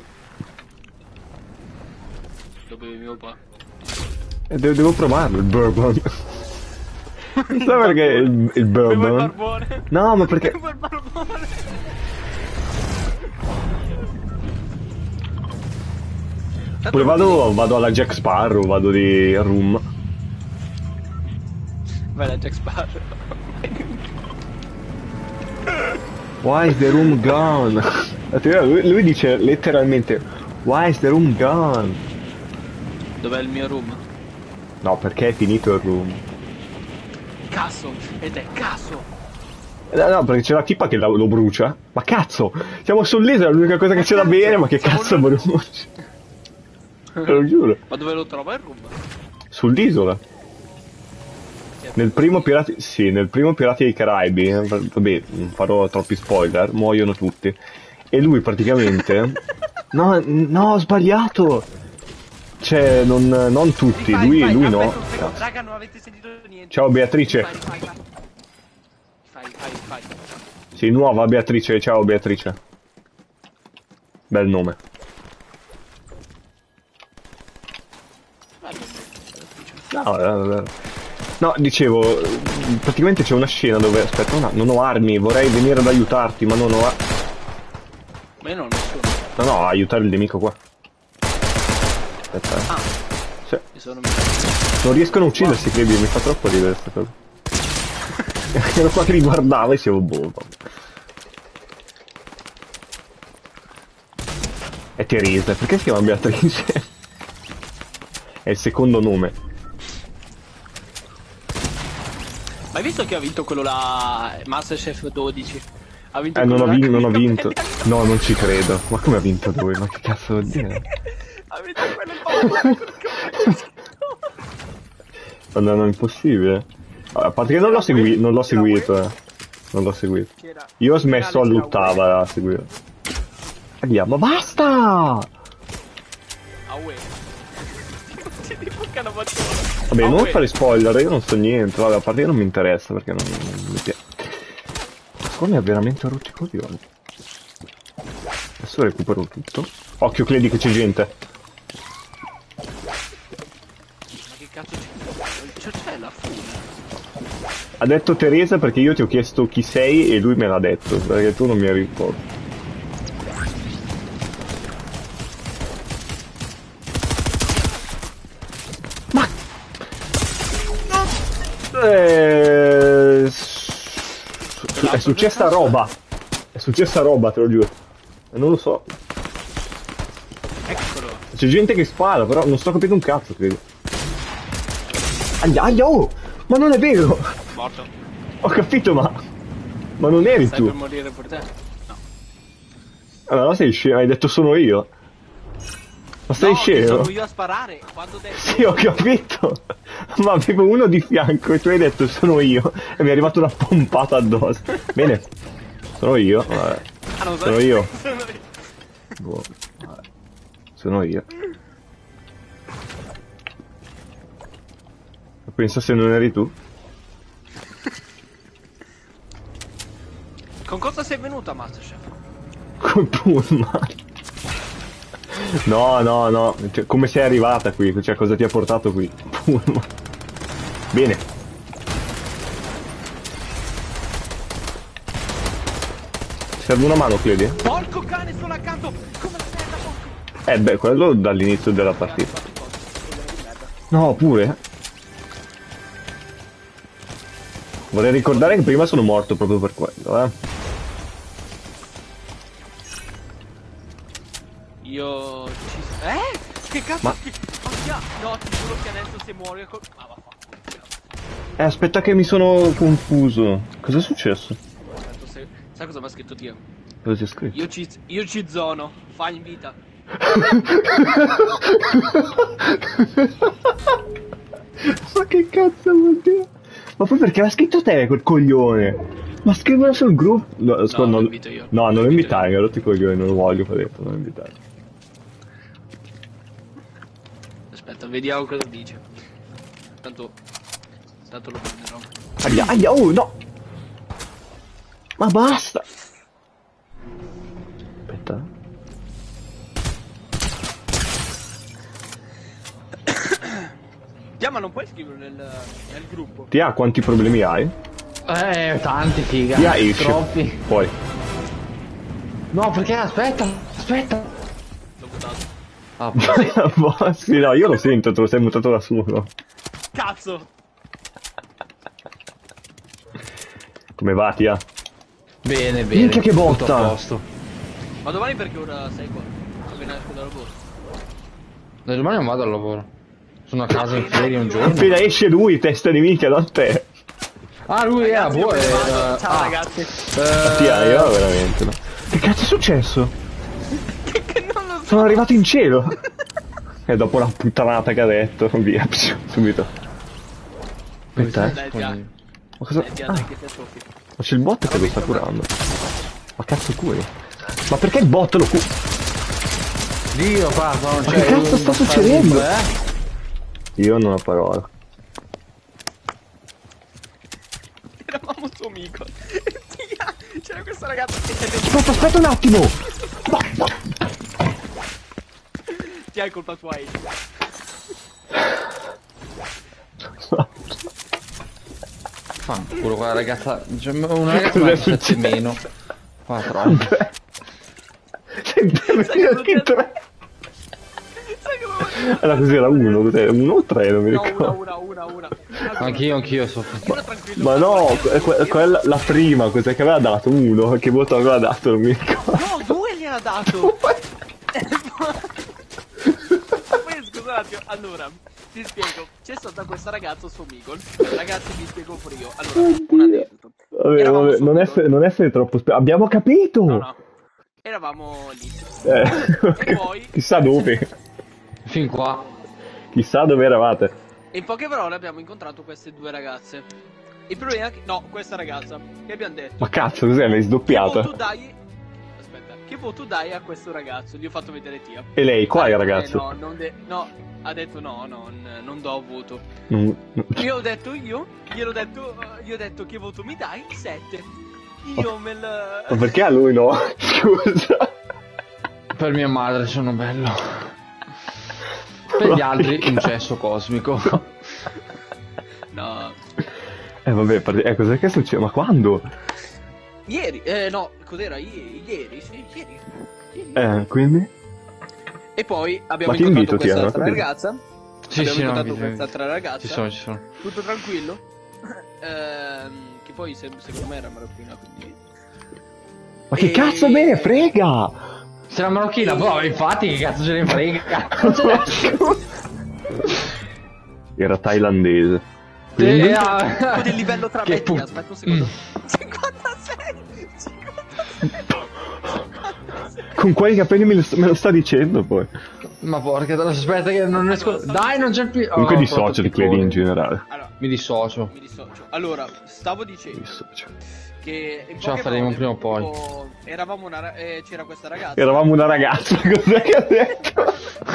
bevi mio papà. Devo provarlo, il bourbon. Non so perché il bourbon. No, ma perché... Poi vado alla Jack Sparrow, vado di Room. Vai alla Jack Sparrow. Why is the room gone? Lui dice letteralmente why is the room gone? Dov'è il mio room? No, perché è finito il room. Cazzo! Ed è cazzo! No, perché c'è la tipa che lo brucia. Ma cazzo! Siamo sull'isola, è l'unica cosa che c'è da bere, ma che cazzo brucia? Te lo giuro. Ma dove lo trova il room? Sull'isola. Nel primo Pirati... Sì, nel primo Pirati dei Caraibi, vabbè, non farò troppi spoiler, muoiono tutti. E lui praticamente... No, ho sbagliato! Cioè, non tutti, lui no. Raga, non avete sentito niente. Ciao Beatrice. Fai. Sì, nuova Beatrice, ciao Beatrice. Bel nome. No, dicevo, praticamente c'è una scena dove, aspetta, non ho armi, vorrei venire ad aiutarti, ma non ho armi. Ma io non ho nessuno. No, aiutare il nemico qua. Aspetta, Sì. Non riescono a uccidersi, credi, mi fa troppo ridere questa cosa. Ero qua che li guardava e dicevo, boh. È Teresa, perché si chiama Beatrice? È il secondo nome. Hai visto che ha vinto quello là, Masterchef 12? Ha vinto Non ho, quello là non ho che- vinto. No, non ci credo. Ma come ha vinto lui? Ma che cazzo vuol dire? Ha vinto quello No, no, è impossibile. A parte che non l'ho seguito, non l'ho seguito. Non l'ho seguito. Io ho smesso a lottare a seguire. Andiamo, basta! Ah, uè. Ti dicono Vabbè, non fare spoiler, io non so niente. Vabbè, a parte che non mi interessa perché non mi piace. Secondo me ha veramente rotto i coglioni. Adesso recupero tutto. Occhio, Cledi, che c'è gente. Ma che cazzo c'è la fune? Ha detto Teresa perché io ti ho chiesto chi sei e lui me l'ha detto, perché tu non mi hai ricordato. Ma... È successa roba. È successa roba, te lo giuro. E non lo so. Eccolo. C'è gente che spara, però non sto capendo un cazzo, credo. Aia, oh! Ma non è vero! Morto. Ho capito, ma non eri Stai tu. per morire per te? No. Allora sei scemo, hai detto sono io. Ma sei No, scemo? sono io a sparare. Quando ho detto... Sì, ho capito. Ma avevo uno di fianco e tu hai detto sono io. E mi è arrivata una pompata addosso. Bene. Sono io. Vabbè. Ah, non so. Sono io. Sono io. Boh. Vabbè. Sono io. Pensa se non eri tu. Con cosa sei venuto a Masterchef? Col pullman. No, no, no. Cioè, come sei arrivata qui? Cioè, cosa ti ha portato qui? Pullman. Bene. Serve una mano, Cledi? Porco cane, sono accanto! Come sei da porco? Beh, quello dall'inizio della partita. No, pure? Vorrei ricordare che prima sono morto proprio per quello, Io... Che cazzo? Ma- No, ti giuro che adesso se muori... Ah, vaffanculo. aspetta che mi sono confuso. Cos'è successo? Aspetta, sai cosa mi ha scritto Dio? Cosa c'è scritto? Io ci zono, fai in vita. Ma che cazzo vuol dire? Ma poi perché l'ha scritto te quel coglione? Ma scrivilo sul gruppo. No, No, lo invito io. No, non Lo lo invito invitare, mi ha rotto i coglioni, non lo voglio qua dentro, non lo invitare. Aspetta, vediamo cosa dice. Tanto lo prenderò. Aia, oh no! Ma basta! Aspetta. Ma non puoi scriverlo nel gruppo. Ti ha quanti problemi hai? Tanti, figa. Ti ha esce. Troppi. Poi. No, perché aspetta. L'ho buttato. Ah, Boh, sì, no, io lo sento, te lo sei mutato da solo. Cazzo! Come va, Tia? bene. Minchia che botta! Tutto a posto. Ma domani perché ora sei qua? Appena esco dal lavoro. Da domani non vado al lavoro. Sono a casa in ferie un giorno. Appena esce lui, testa di minchia, non te. Ah, lui è a Ragazzi, io me ne vado. boh. Ciao ragazzi. Tia, io veramente no. Che cazzo è successo? Che non lo so. Sono arrivato in cielo. E dopo la puttanata che ha detto, via, subito. Aspetta, Dai, Tia. Ma cosa? Tia, Ah, dai che ti soffi. ma c'è il bot che lo sta curando. Ma cazzo curi? Ma perché il bot lo cura? Dio, qua non Ma c'è. che cazzo sta succedendo? Eh? Io non ho parola. Eravamo tuo amico. Tia, c'era questo ragazzo che Aspetta un attimo! Tia, è colpa tua. Fanculo, quella ragazza. Cioè, una ragazza Cos'è mi ha 7 successo? meno. 4 Senti, ho scritto... Sai come vuoi? Allora cos'era? Uno o tre, non mi No, ricordo. una. Anch'io so. Io tranquillo. Ma no, quella la prima, cos'è che aveva dato? Uno, che voto aveva dato, non mi ricordo. No, due gli ha dato. Poi scusate, Scusate, allora, ti spiego. C'è stata questa ragazza su Omegle. Ragazzi, vi spiego pure io. Allora, un aneddoto. Vabbè, Eravamo vabbè, su non Omegle. non essere troppo abbiamo capito! No, no. Eravamo lì. Eh, E poi... chissà dove. Fin qua. Chissà dove eravate. In poche parole abbiamo incontrato queste due ragazze. Il problema è che... No, questa ragazza. Che abbiamo detto... Ma cazzo, cos'è? L'hai Che sdoppiata? voto dai... Aspetta. Che voto dai a questo ragazzo? Gli ho fatto vedere Tia. E lei, qua è il Ha detto, ragazzo. no, no, ha detto no, non do voto. Non- Io ho detto gliel'ho detto che voto mi dai? 7. Io me Ma l... perché a lui no? Scusa. Per mia madre sono bello. Per gli altri un cesso cosmico. No. Vabbè, cos'è che succede? Ma quando? Ieri, no, cos'era? Ieri, sì, ieri. Quindi? E poi abbiamo Ma ti incontrato invito, Tia, quest'altra no? ragazza. Sì, Abbiamo sì, no, incontrato quest'altra ragazza. ci sono. Tutto tranquillo. Che poi secondo me era marocchina, quindi... Ma che cazzo me ne frega? Se la marocchina, boh, infatti, che cazzo ce ne frega? Era thailandese. Sì, Quindi? Con il livello tra Che me e Tia, pu- aspetta un secondo. 56! 56! Con quali capelli me lo sta dicendo poi? Ma porca, aspetta che non riesco... Dai, non c'è più... Comunque Oh, dissocio di Clary in generale. Allora, Mi dissocio. mi dissocio. Allora, stavo dicendo Dissocio. che in Ce la poche faremo parole, prima o poi. tipo, eravamo c'era questa ragazza. Eravamo una ragazza, cos'è che ha detto?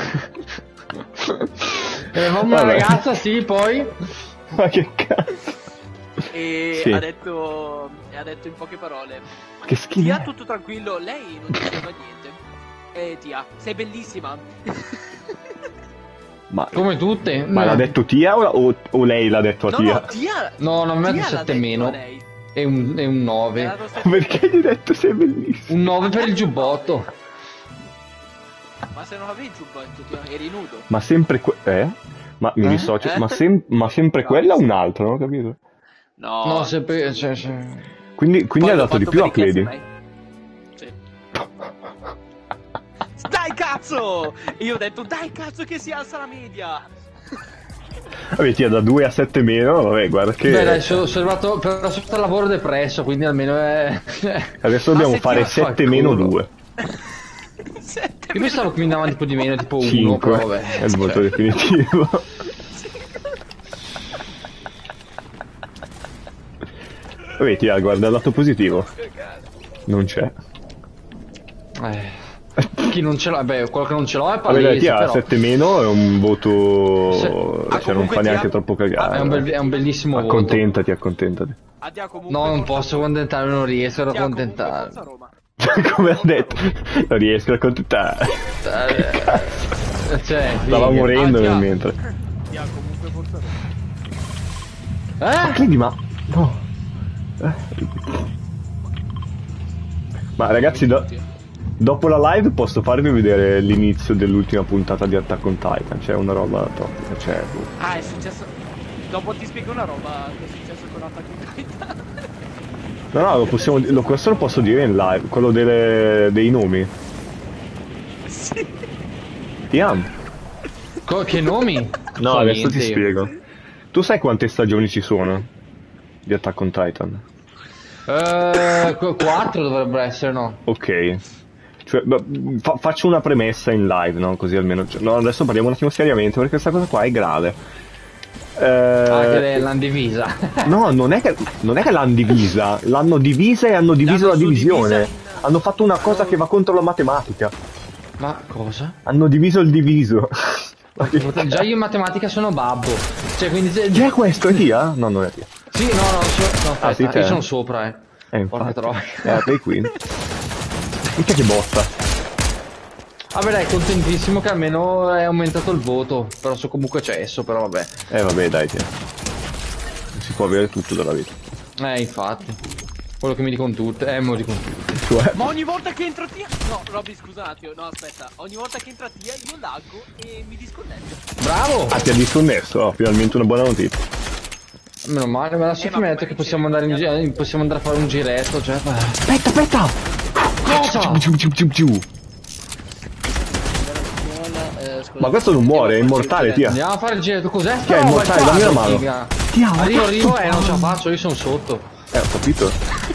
Eravamo una Vabbè. ragazza, sì, poi... Ma che cazzo? E Sì. ha detto in poche parole: Che schifo. Tia, tutto tranquillo, lei non diceva niente. Tia, sei bellissima. Ma, Come tutte. ma l'ha detto Tia o lei l'ha detto a No, Tia? no, Tia. No, non mi ha Tia detto l'ha 7 detto meno. a lei. È un Mi ha 9. dato sette- Perché gli hai detto sei bellissimo? Un 9 per il giubbotto. Ma se non avevi il giubbotto, Tia, eri nudo. Ma sempre Ma mi dissocio. Eh? Ma sempre No, quella o sì. un'altra, non ho capito? No, No, sempre... Cioè... Quindi Poi ha l'ho dato di fatto più per a Clady. richiesta, Sì. Dai cazzo! E io ho detto dai cazzo che si alza la media. Vabbè, Tia, da 2 a 7 meno, vabbè, guarda che... Beh dai, sono arrivato... Però sono al lavoro depresso, quindi almeno è... Adesso Ma dobbiamo se fare Tia 7 fa meno culo. 2. Io pensavo che mi davano tipo di meno, tipo 1, 5 però vabbè. è il voto Cioè, definitivo. Vabbè, Tia, guarda il lato positivo. Non c'è. chi non ce l'ha... Beh, quello che non ce l'ho è Vabbè, dai, palese, Tia, però... 7 meno è un voto... Se- Cioè, non comunque, fa neanche Tia- troppo cagare. È un bellissimo voto. Accontentati, accontentati. A Tia comunque No, non forza posso Roma. accontentarmi, non riesco ad Tia, comunque accontentare. forza Roma. Come ha detto, non riesco a accontentare. Cioè, Stava figa. morendo Tia. nel mentre. Tia, comunque forza Roma. Quindi, ma... No. Ma ragazzi, dopo la live posso farvi vedere l'inizio dell'ultima puntata di Attack on Titan. C'è una roba topica, cioè... Ah, è successo. Dopo ti spiego una roba che è successo con Attack on Titan. No, questo lo posso dire in live, quello dei nomi. Sì. Ian. Che nomi? No, So adesso ti niente io. spiego. Tu sai quante stagioni ci sono di Attack on Titan? 4 dovrebbero essere, no? Ok. Cioè, faccio una premessa in live, no? Così almeno... No, adesso parliamo un attimo seriamente perché questa cosa qua è grave. Che l'hanno divisa. No, non è che l'hanno divisa. L'hanno divisa e hanno diviso la L'hanno divisione. suddivisa in- Hanno fatto una cosa che va contro la matematica. Ma cosa? Hanno diviso il diviso. Già io in matematica sono babbo. Cioè, quindi... Già è questo, è Tia? No, non è Tia. Sì, no, aspetta, sì, te. io sono sopra, Infatti. Porca troia. Play Queen. Mica che botta. Vabbè dai, contentissimo che almeno è aumentato il voto. Però so comunque cesso, però vabbè. Vabbè, dai, Tia. Non si può avere tutto dalla vita. Infatti. Quello che mi dicono tutte, me lo dicono tutte. Cioè... Ma ogni volta che entra Tia. No, Robby, scusate. No, aspetta. Ogni volta che entra Tia io laggo e mi disconnetto. Bravo! Ah, ti ha disconnesso? Oh, finalmente una buona notizia. Meno male, ma adesso ma mi ha detto come che possiamo andare in giro, possiamo andare a fare un giretto, cioè... Aspetta! Cosa? Giù. Scuola, Ma questo non muore, è immortale, Tia. Andiamo a fare il giro, cos'è? Che è immortale, dammi una mano. Tia, ma Arrivo e non ce la faccio, io sono sotto. ho capito.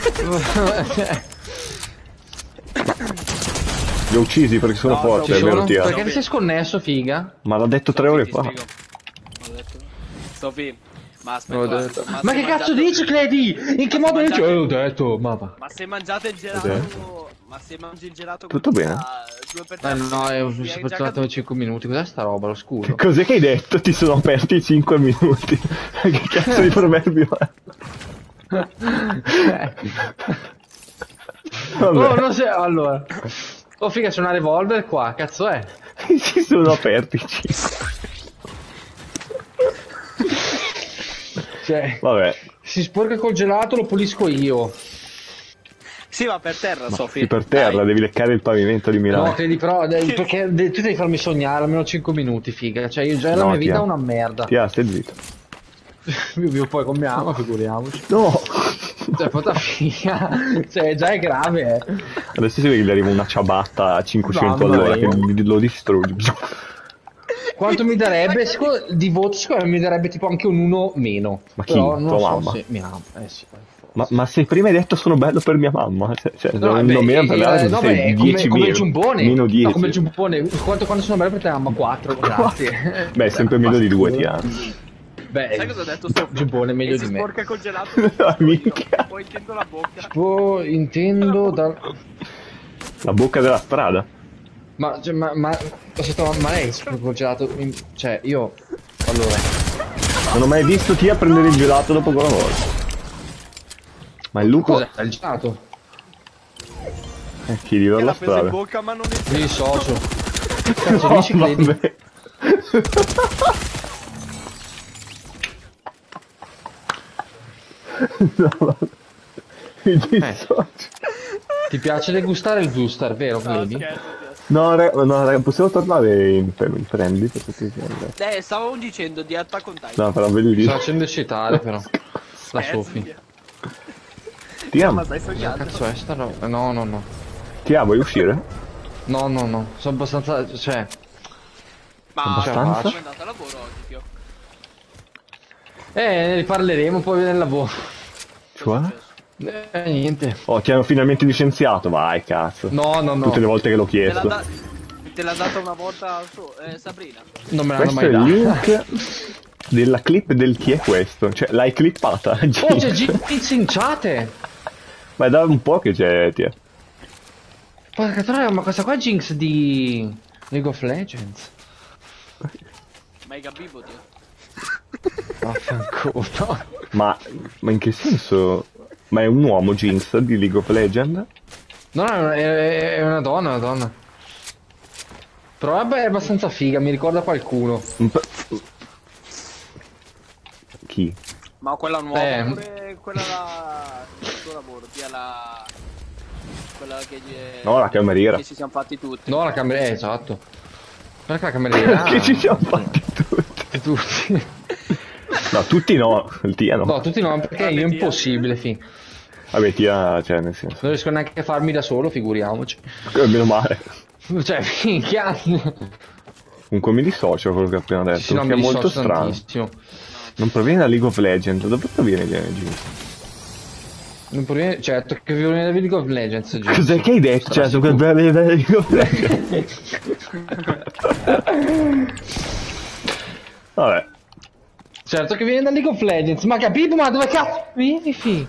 Li ho uccisi perché sono forti, è vero, Tia. Perché ti sei sconnesso, figa? Ma l'ha detto 3 ore fa. Sofi, ma aspetta. Ma che cazzo dici, Credi? In che modo dici? L'ho detto, mamma. Ma se mangiate il gelato... Ma se mangi il gelato... Tutto bene? 2 per 3... No, ho aspettato 5 minuti. Cos'è sta roba, lo scudo? Cos'è che hai detto? Ti sono aperti 5 minuti. Che cazzo di proverbio è? Oh, non sei... Allora... Oh, figa, c'è una revolver qua, cazzo è? Si sono aperti 5. Cioè... Vabbè. Si sporca col gelato, lo pulisco io. Sì, va per terra, Sofi. Sì, per terra, devi leccare il pavimento di Milano. No, Credi, però... Perché tu devi farmi sognare almeno 5 minuti, figa. Cioè, io già la No, mia vita Tia. è una merda. Tia, stai zitto. Io poi con mia ama, figuriamoci. No! Cioè, puta figa. Cioè, già è grave, Adesso si vede che gli arriva una ciabatta a 500 Mamma all'ora mia. che lo distrugge. Quanto mi darebbe? Di voto secondo me mi darebbe tipo anche un 1 meno. Ma chi? Però non Tua so mamma? se mia mamma. Sì, Ma se prima hai detto sono bello per mia mamma, cioè no, non beh, meno per me, no, sei beh, 10 come il meno, giumbone. meno 10. No, come il giumbone. Quando sono bello per te mamma 4, grazie. Beh, sempre meglio di 2 ti ha. Beh, Sai cosa ha detto Sofi? giumbone è meglio E di si me. sporca col gelato. Minchia. Poi intendo la bocca. Intendo dal... La bocca della strada. Ma aspetta, ma lei si sporca col gelato? Cioè, io... Allora... Non ho mai visto Tia prendere il gelato dopo quella volta. Ma il lupo... Cos'è? Il gelato? Chi vive Che alla l'ha presa in strada. bocca ma non è... Mi dissocio. Cazzo, No, dici Credi? vabbè. No, vabbè. Mi dissocio. Ti piace degustare il Gustar, vero, No, Credi? scherzo. No, raga, possiamo tornare in friendly? Per cortesia? Stavamo dicendo di Attack on Titan. No, però Sto bellissimo. facendo eccitare però. La Scherzo, Sofi. via. Tia, Ma stai sognando? Cazzo è sta roba? No. Tia, vuoi uscire? No. Sono abbastanza... Cioè... Ma Abbastanza? come è andato a lavoro oggi, Pio? Ne riparleremo poi nel lavoro. Cioè? Niente. Oh, ti hanno finalmente licenziato, vai, cazzo. No. Tutte le volte che l'ho Te l'ha, chiesto. te l'ha data una volta Sabrina. Non me l'hanno Questo è mai il dato. link della clip del chi è questo. Cioè, l'hai clippata. Oh, c'è Jinx in chat! Ma è da un po' che c'è, Tia. Porca troia, ma questa qua è Jinx di... League of Legends. Mega Bibo, Dio. Vaffanculo. Ma in che senso? Ma è un uomo Jinx di League of Legends? No, è una donna, Però vabbè, è abbastanza figa, mi ricorda qualcuno. Chi? Ma quella nuova oppure quella il suo lavoro, via la... Quella che... No, la cameriera. Che ci siamo fatti tutti. No, la cameriera, esatto. Perché la cameriera? Che ci siamo fatti tutti. Tutti. No, tutti no. Il Tia no. No, tutti no, perché io è impossibile, fi. Vabbè, Tia, cioè, nel senso. Non riesco neanche a farmi da solo, figuriamoci. Meno male. Cioè, minchia. Comunque mi dissocio quello che ho appena detto. Sì, no, perché è mi molto dissocio strano. tantissimo. Non proviene da League of Legends. Dove proviene Jinx? Non proviene... Certo, che proviene da League of Legends. Jinx. Cos'è che hai detto? Cioè, su quel League of Legends. Vabbè. Certo che viene da League of Legends, ma capito? Ma dove cazzo? Vieni, fi.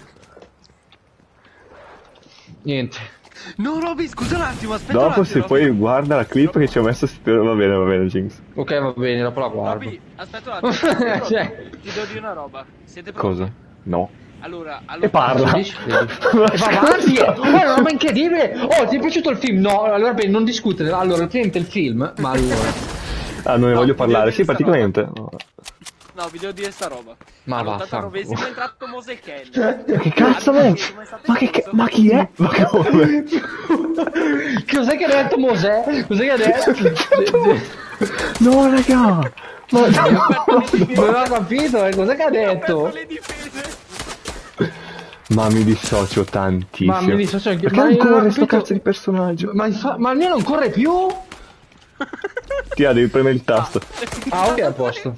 Niente. No, Roby, scusa un attimo, aspetta un Dopo attimo, se Roby. poi guarda la clip che ci ho messo, va bene Jinx. Ok, va bene, dopo la guardo. Roby, aspetta un attimo. Cioè. Ti devo dire una roba. Siete pronti? Cosa? No. Allora... E parla. E va avanti! Oh, è una roba incredibile! Oh, ti è piaciuto il film? No, allora bene, non discutere. Allora, praticamente il film, ma allora... Ah, non ne No, voglio vi parlare. devo Sì, dire sta praticamente. No, vi devo dire sta roba. Ma all'89esimo è entrato Mose Ken. Ma che cazzo è? Ma chi è? Ma come? Cos'è che ha detto Mosè? Cos'è che ha detto? No, raga! Ma Non ho capito, cos'è che ha detto? Le difese. Ma mi dissocio tantissimo. Ma mi dissocio anche... Perché ma io non non ho corre sto capito- cazzo di personaggio? Ma il mio non corre più? Tia, devi premere il tasto. Ah, ok, a posto.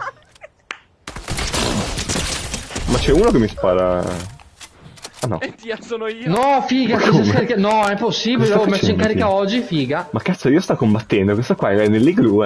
Ma c'è uno che mi spara... Ah no. E Tia sono io. No, figa, Ma che come? si scarica... No, è possibile, Cosa l'ho sta messo in facendo, carica Tia? oggi, figa. Ma cazzo, io sto combattendo, questo qua è nell'igloo,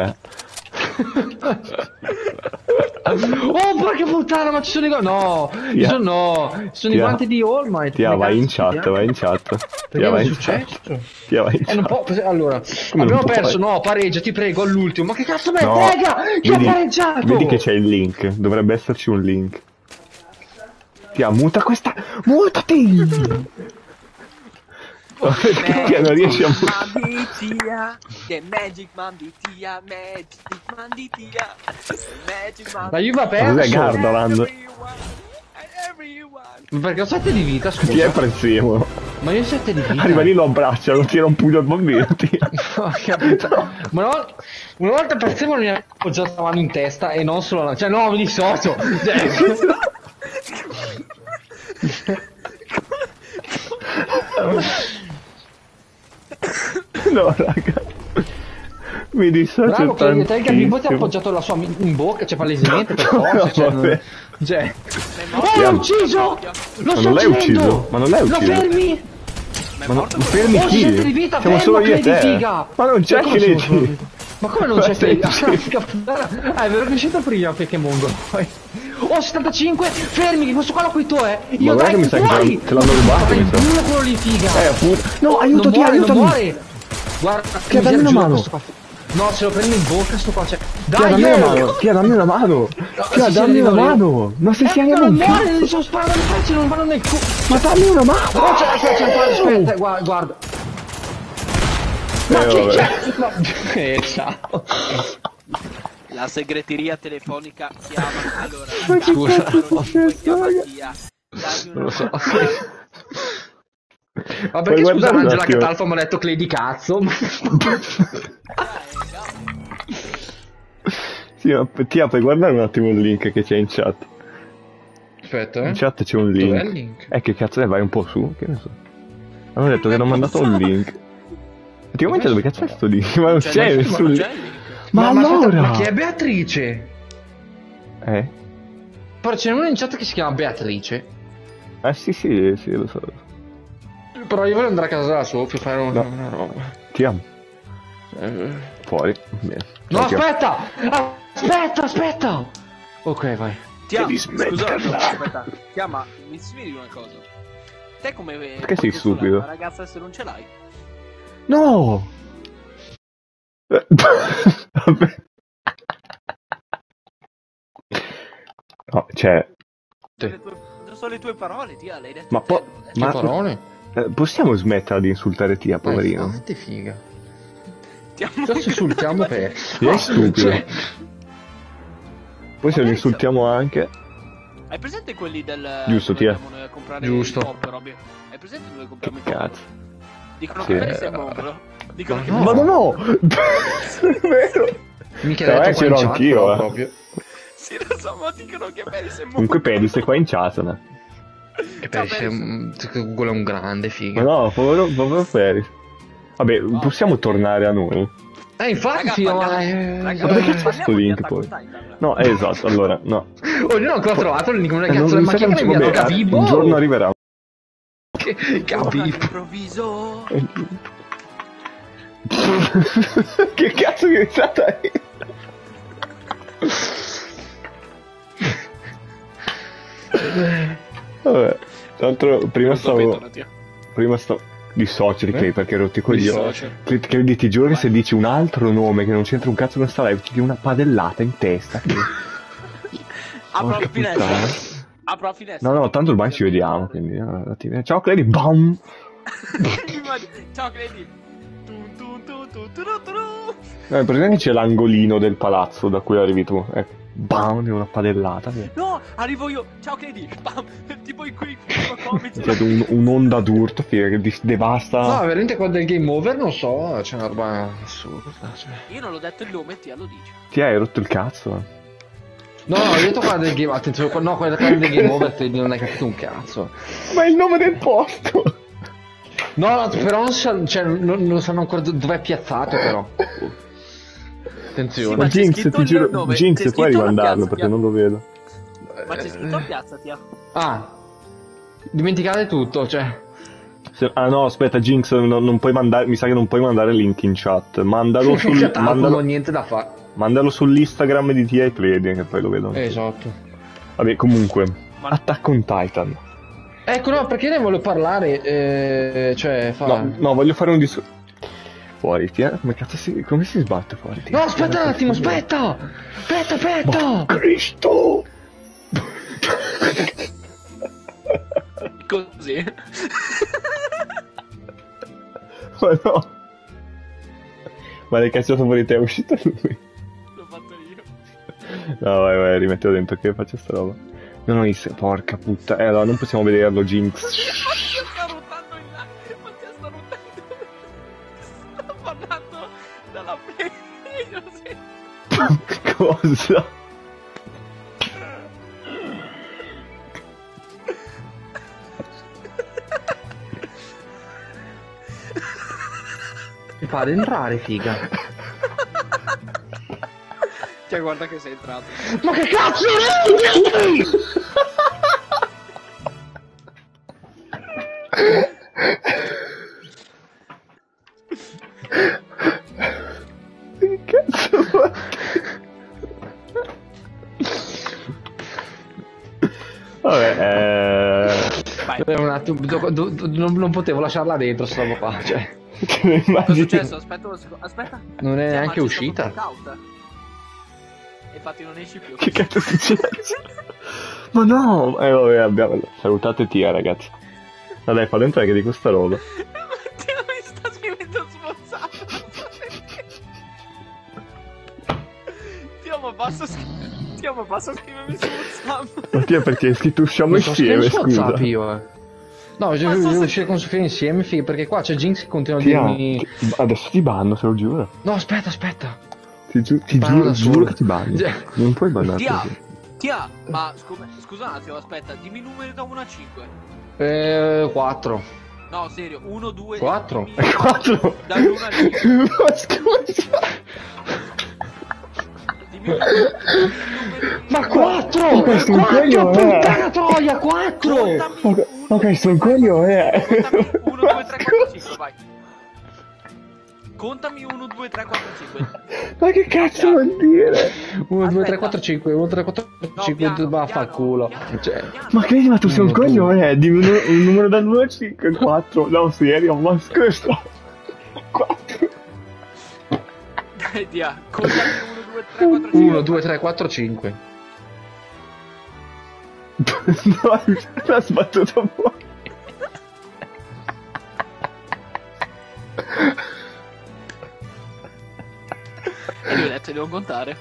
Oh, porca puttana, ma ci sono i guanti. No, Tia. ci sono i Tia. guanti di All Might. Tia, Come vai in cazzo si chat, chiama? vai in chat. Perché Tia, è vai in successo? chat. Tia, vai in Non chat. può... Allora, non abbiamo puoi? perso, no, pareggio, ti prego, all'ultimo. Ma che cazzo me ne No, frega? Che ho pareggiato! vedi che c'è il link, dovrebbe esserci un link. Tia, muta questa... Mutati! Perché non riesci a mutare? Mamma Tia, che Magic Man di Tia, Magic Man di Tia, Magic Man La Juve ha Cos'è perso. Gardaland? Everyone. Perché ho 7 di vita, Chi è scusa. prezzemolo? Ma io ho 7 di vita. Arriva lì, lo abbraccia, lo tira un pugno al bambino. Ho capito. Ma una volta per sempre mi ha appoggiato la mano in testa e non solo la... Cioè, no, mi dissocio. Cioè... No, raga. Mi dissocio Bravo, che te il Gabibbo ti ha tantissimo. appoggiato la sua in bocca, cioè palesemente per No, forza. Cioè, vabbè. cioè... Ma è Oh, morto? l'ho ucciso! Lo Ma sto non l'hai uccidendo! ucciso? Ma non l'hai Lo ucciso? fermi? Ma è Ma morto? fermi Oh, chi? 7 di vita, Siamo fermo, solo io e Cledi, te. figa! Ma non c'è Come Cledi. sono solo- Ma come non c'è Sei- Cledi? Ah, è vero che è uscito prima perché Mongo. Poi... Oh, 75! Fermi, che questo qua l'ho qui tu, Io Ma guarda dai, che mi sa che fuori! te l'hanno rubato, Vai mi in sa. culo quello lì, figa! Appunto. No, aiuto, non Tia, muore, aiutami. non muore! Guarda, Tia, dammi una mano. No, se lo prendo in bocca sto qua, cioè... Tia, Dai, dammi una io! mano. Tia, dammi una mano. Tia, sì, dammi una arrivo io. mano. Ma se siamo non un muore, cazzo. gli sto sparando in faccia, non vanno nel culo! Ma dammi una mano. Oh, aspetta, guarda. Ma che vabbè. cazzo? No. Ciao. La segreteria telefonica chiama. Allora, Ma che Scusa. cazzo è poi successo, chiama raga? Tia. Dagli una Non lo so. mano. Ma Puoi perché scusa guardare un Angela attimo? Catalfo mi ha detto Clay di cazzo? Sì, ma Tia, puoi guardare un attimo il link che c'è in chat. Aspetta, In chat c'è un link. Dov'è il link? Che cazzo è? Vai un po' su, che ne so. Hanno detto che hanno mandato un link. Effettivamente dove cazzo è sto link? Ma non c'è nessun link. Ma aspetta, allora? ma chi è Beatrice? Però c'è uno in chat che si chiama Beatrice. Sì, lo so. Però io voglio andare a casa della Sofia a fare No. una roba. Ti amo. Fuori. Bene. No, Ti amo. aspetta! Ok, vai. Tia, Devi scusa, smetterla. aspetta. Tia, ma mi spieghi una cosa? Te come Perché sei stupido? una ragazza se non ce l'hai? No! Vabbè. No, cioè... Sono le tue parole, Tia, l'hai detto. Ma te, po- non l'ho detto. Che Ma- parole? possiamo smetterla di insultare Tia, poverino? Veramente figa. Ti amo. Adesso insultiamo per. Sì, è stupido. Cioè, Poi se lo insultiamo anche... Hai presente quelli del... Giusto, dove Tia. andiamo noi a comprare Giusto. i pop, Roby? Hai presente dove Che compriamo i pop? cazzo. Dicono Sì. che Paris è mongolo. Dicono Ma che... no. Ma no! È vero! mica Cioè, detto qua c'ero in chat, anch'io, però, eh. proprio. Sì, lo so, ma dicono che Paris è mongolo. Comunque Pedis è qua in chat, no? Che Paris è quello è un grande figa. Ma no, povero Peris. Vabbè, possiamo tornare a noi? Infatti, Raga, figa, ma parliamo- raga, Ma perché c'è parliamo sto di link Attack poi? on Titan. No, esatto, allora, no. Oh, io non ho ancora trovato il link, non è Non- cazzo, non ma sa chi che mi ha inviato vabbè, Gabibbo? un giorno arriverà. Gabibbo. All'improvviso. Che cazzo che è stata lì? Vabbè, tra l'altro prima stavo dissociati Clay perché ero tico io. Dissocio. Clay, ti giuro che se dici un altro nome che non c'entra un cazzo con sta live ti dia una padellata in testa. Apro la Porca finestra. puttana. Apro la finestra. No, tanto ormai ci vediamo, quindi ciao Clay, BAM! Ciao, Credi. Praticamente c'è l'angolino del palazzo da cui arrivi tu. Ecco, BAM, di una padellata. No, arrivo io. Ciao, Credi. Bam. Tipo in quei comici. C'è un'onda d'urto figa, che devasta. No, veramente qua del game over non so, c'è una roba assurda. Cioè. Io non l'ho detto il nome, Tia lo dice. Ti hai rotto il cazzo? No, io ho detto qua del game, attenzione, no, quella del game over te non hai capito un cazzo. Ma è il nome del posto! No, però non sanno, cioè, non sanno ancora dov'è piazzato però. Attenzione. Ma Ma c'è Jinx, scritto ti il giuro, nome, c'è Jinx, puoi scritto la rimandarlo piazza, perché Tia. non lo vedo. Ma c'è scritto a piazza, Tia. Ah, dimenticate tutto, cioè. Ah no, aspetta, Jinx, non puoi mandare, mi sa che non puoi mandare il link in chat. Mandalo Non ho niente da fare. mandalo sull'Instagram di Tia e Cledi, che poi lo vedono. Esatto. Vabbè, comunque, Attack on Titan. Ecco, no, perché ne voglio parlare, cioè, No, voglio fare un discorso. Fuori, Tia, come si sbatte fuori, Tia? No, aspetta un attimo, aspetta! Aspetta! Cristo! Così. Ma no! Ma le cazzato fuori te, è uscito lui. L'ho fatto io. No, vai, rimettilo dentro che faccio sta roba. No, porca puttana. Allora, non possiamo vederlo, Jinx. Mattia sta ruotando in là. Mattia sta ruotando. Sta parlando dalla play. Io lo sento. Cosa? Mi fa ad entrare, figa. Cioè, guarda che sei entrato. Ma che cazzo è? Che cazzo fa? Vabbè, Vai. Un attimo, non potevo lasciarla dentro sta roba qua, cioè. Cosa è immagini. successo? Aspetta un secondo. Aspetta. Non è Ma neanche c'è uscita. stato un blackout. E infatti non esci più. Che cazzo è successo? Ma no! Vabbè, abbiamo... Salutate Tia, ragazzi. Ma dai, fallo entrare che di questa roba. Mattia mi sta scrivendo smozzato. Tia, ma basta scrivermi su WhatsApp. Ma Tia, perché hai scritto usciamo Non so insieme, scrivere su scusa. WhatsApp io, No, devo uscire con Sofia insieme, figa, perché qua c'è Jinx che continua a Tia, dirmi... adesso ti banno, se lo giuro. No, aspetta. Ti Parlo giuro, da giuro solo. che ti banno. Cioè- Non puoi bannarti così. Tia, ma scusa un attimo, aspetta, dimmi i numeri da 1 a 5. 4. No, serio, 1, 2, 4? 4! Da 1 a 5. Ma scusa! Dimmi i numeri. Ma 4! questo è un 4, coglione, puttana troia, 4! Ok, sono coglione, Contami 1, 2, 3, 4, 5, vai. Contami 1, 2, 3, 4, 5. Ma che cazzo vuol dire? 1, 2, 3, Aspetta. 4, 5, 1, 3, 4, 5, piano, va a fa piano, culo. piano, Cioè, piano. Ma credi, ma tu sei un Uno, due. coglione? Dimmi un numero da 2 a 5, 4. No, serio, ma scusa. 4. Dai, Tia, contami 1, 2, 3, 4, 5. 1, 2, 3, 4, 5. No, l'ha sbattuto fuori. E gli ho detto, devo contare.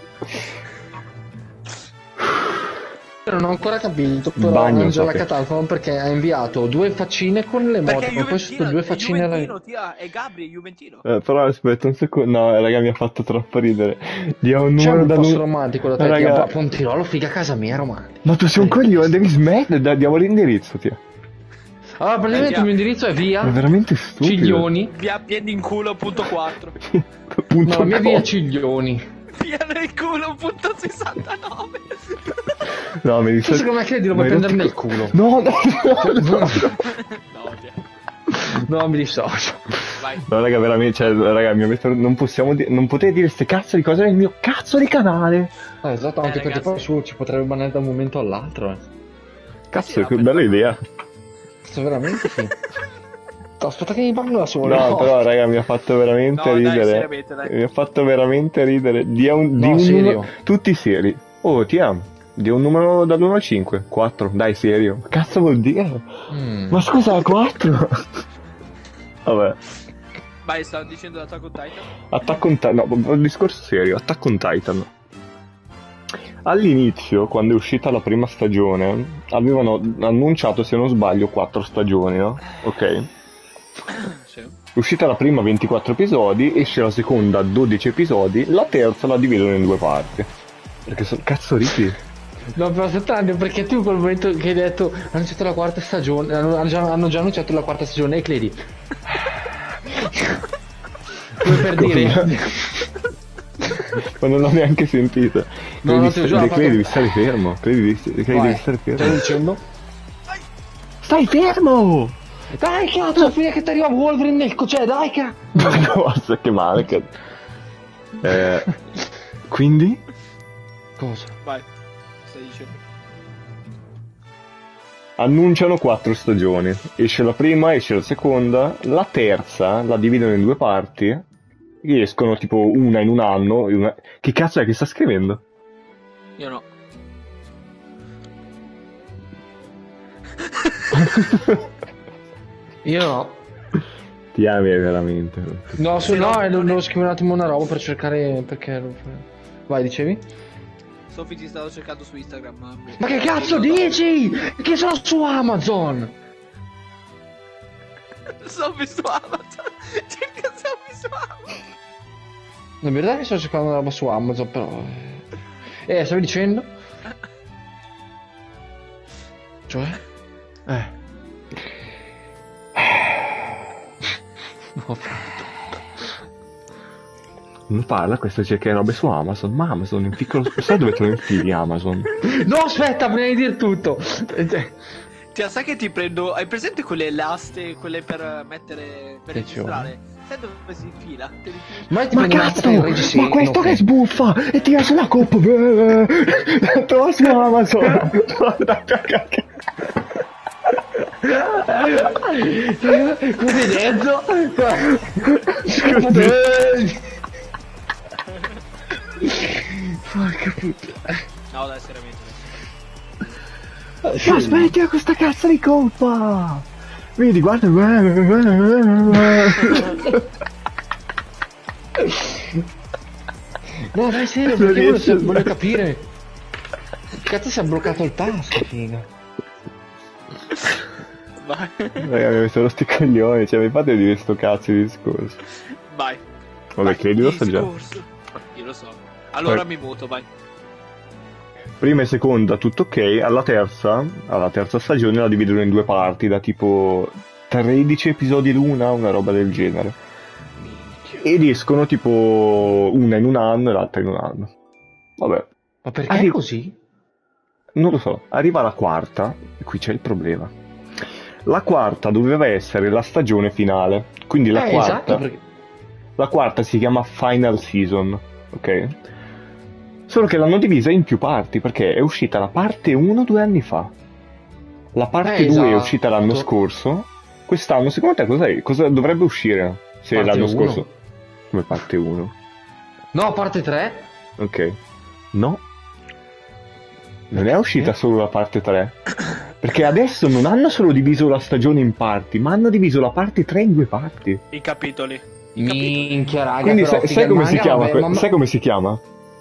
Non ho ancora capito, però Bagno, Angela so che- Catalfano perché ha inviato 2 faccine con le Perché moto, ma poi sotto 2 faccine alla... Juventino, Tia, è Gabri, è Juventino. Però aspetta un secondo. No, raga, mi ha fatto troppo ridere. Dia un C'è numero un da posto 2. romantico da te, Raga. Tia, Pontirolo, figa, casa mia, romantico. Ma tu sei un coglione, devi smettere. Diamo l'indirizzo, Tia. Allora, praticamente il mio indirizzo è via È veramente stupido. Ciglioni. Via piedi in culo, punto 4. Punto No, la mia com. via Ciglioni. Via nel culo, punto 69. No, mi Tu dispiace. secondo me credi lo vuoi Ma hai prendere rotto nel il culo? No, no. No, Tia. No, mi dissocio. Vai. No, raga, veramente, cioè, raga, non possiamo non potete dire queste cazzo di cose nel mio cazzo di canale. Esatto, anche perché ragazzi. poi su ci potrebbe bannare da un momento all'altro, Cazzo, Sì, che no, bella per- idea. Cazzo, veramente sì. Aspetta che mi parlo da solo. No, però, raga, mi ha fatto veramente No, dai, ridere. seriamente, dai. Mi ha fatto veramente ridere. Di un No, serio. numero. Tutti seri. Oh, ti amo. Di un numero dall'1 al 5. 4. Dai, serio. Cazzo vuol dire? Ma scusa, 4. Vabbè. Vai, stavo dicendo Attack on Titan. Attack on Titan. No, un discorso serio. Attack on Titan. All'inizio, quando è uscita la prima stagione, avevano annunciato, se non sbaglio, 4 stagioni, no? Ok. Sì. È uscita la prima 24 episodi, esce la seconda 12 episodi, la terza la dividono in 2 parti. Perché cazzo ridi? No, però aspettando, perché tu quel momento che hai detto hanno iniziato la quarta stagione, hanno già annunciato la quarta stagione e credi. Come per dire. Ma non l'ho neanche sentita. No, no, te lo giuro, Credi devi stare fermo. Credi devi stare Stai fermo. dicendo? Stai fermo! Dai cazzo, fine che ti arriva Wolverine nel cioè dai cazzo! Cosa, che male, cazzo. Quindi? Cosa? Vai, stai dicendo. Annunciano 4 stagioni. Esce la prima, esce la seconda. La terza la dividono in 2 parti. Escono tipo una in un anno. Che cazzo è che sta scrivendo? Io no. Io no. Ti ami veramente. No, Se no, non devo è- scrivere un attimo una roba per cercare perché. Vai, dicevi? Sofì ti stavo cercando su Instagram. Ma che cazzo dici? Che sono su Amazon! Sofì su Amazon. Cerca Sofì su Amazon. La verità è che sto cercando una roba su Amazon, però. Stavi dicendo? Cioè? No, Non parla, questo cerca robe su Amazon. Ma Amazon in piccolo. Sai dove te lo infili Amazon? no, aspetta, prima di dire tutto. Ti sai che ti prendo. Hai presente quelle elaste, quelle per mettere. Per Che ci registrare? Sai dove si infila? Te li infili. Ma ti Ma prendo cazzo! un'altra regista, Ma questo no, che sbuffa! E tira sulla coppa! Trova su Amazon! Come dentro? Porca puttana. No, dai, seriamente. Ma smettila questa cazzo di colpa! Vedi, guarda. No, dai, serio, Non perché riesco. voglio capire. Cazzo, si è bloccato il tasto, figa. Vai. Ragazzi, mi sono sti coglioni, cioè mi fate dire sto cazzo di discorso. Vai. Vabbè, Vai, credi lo sa già. discorso. Io lo so. Allora Vai. mi muto, vai. Prima e seconda tutto ok, alla terza stagione la dividono in 2 parti, da tipo 13 episodi l'una, una roba del genere. Ed escono tipo una in un anno e l'altra in un anno. Vabbè, Ma perché Arri- così? non lo so. Arriva la quarta, e qui c'è il problema. La quarta doveva essere la stagione finale, quindi la quarta... Esatto, perché... La quarta si chiama Final Season, ok? Solo che l'hanno divisa in più parti, perché è uscita la parte 1 2 anni fa. La parte 2 è esatto. uscita l'anno scorso. Quest'anno, secondo te cosa dovrebbe uscire? Se Parte l'anno 1. scorso... Come parte 1? No, parte 3? Ok. No. Non è uscita solo la parte 3. Perché adesso non hanno solo diviso la stagione in parti, ma hanno diviso la parte 3 in 2 parti. I capitoli. Minchia, raga, Quindi però, sai, figa, sai come il si manga, chiama? vabbè, ma- Sai come si chiama?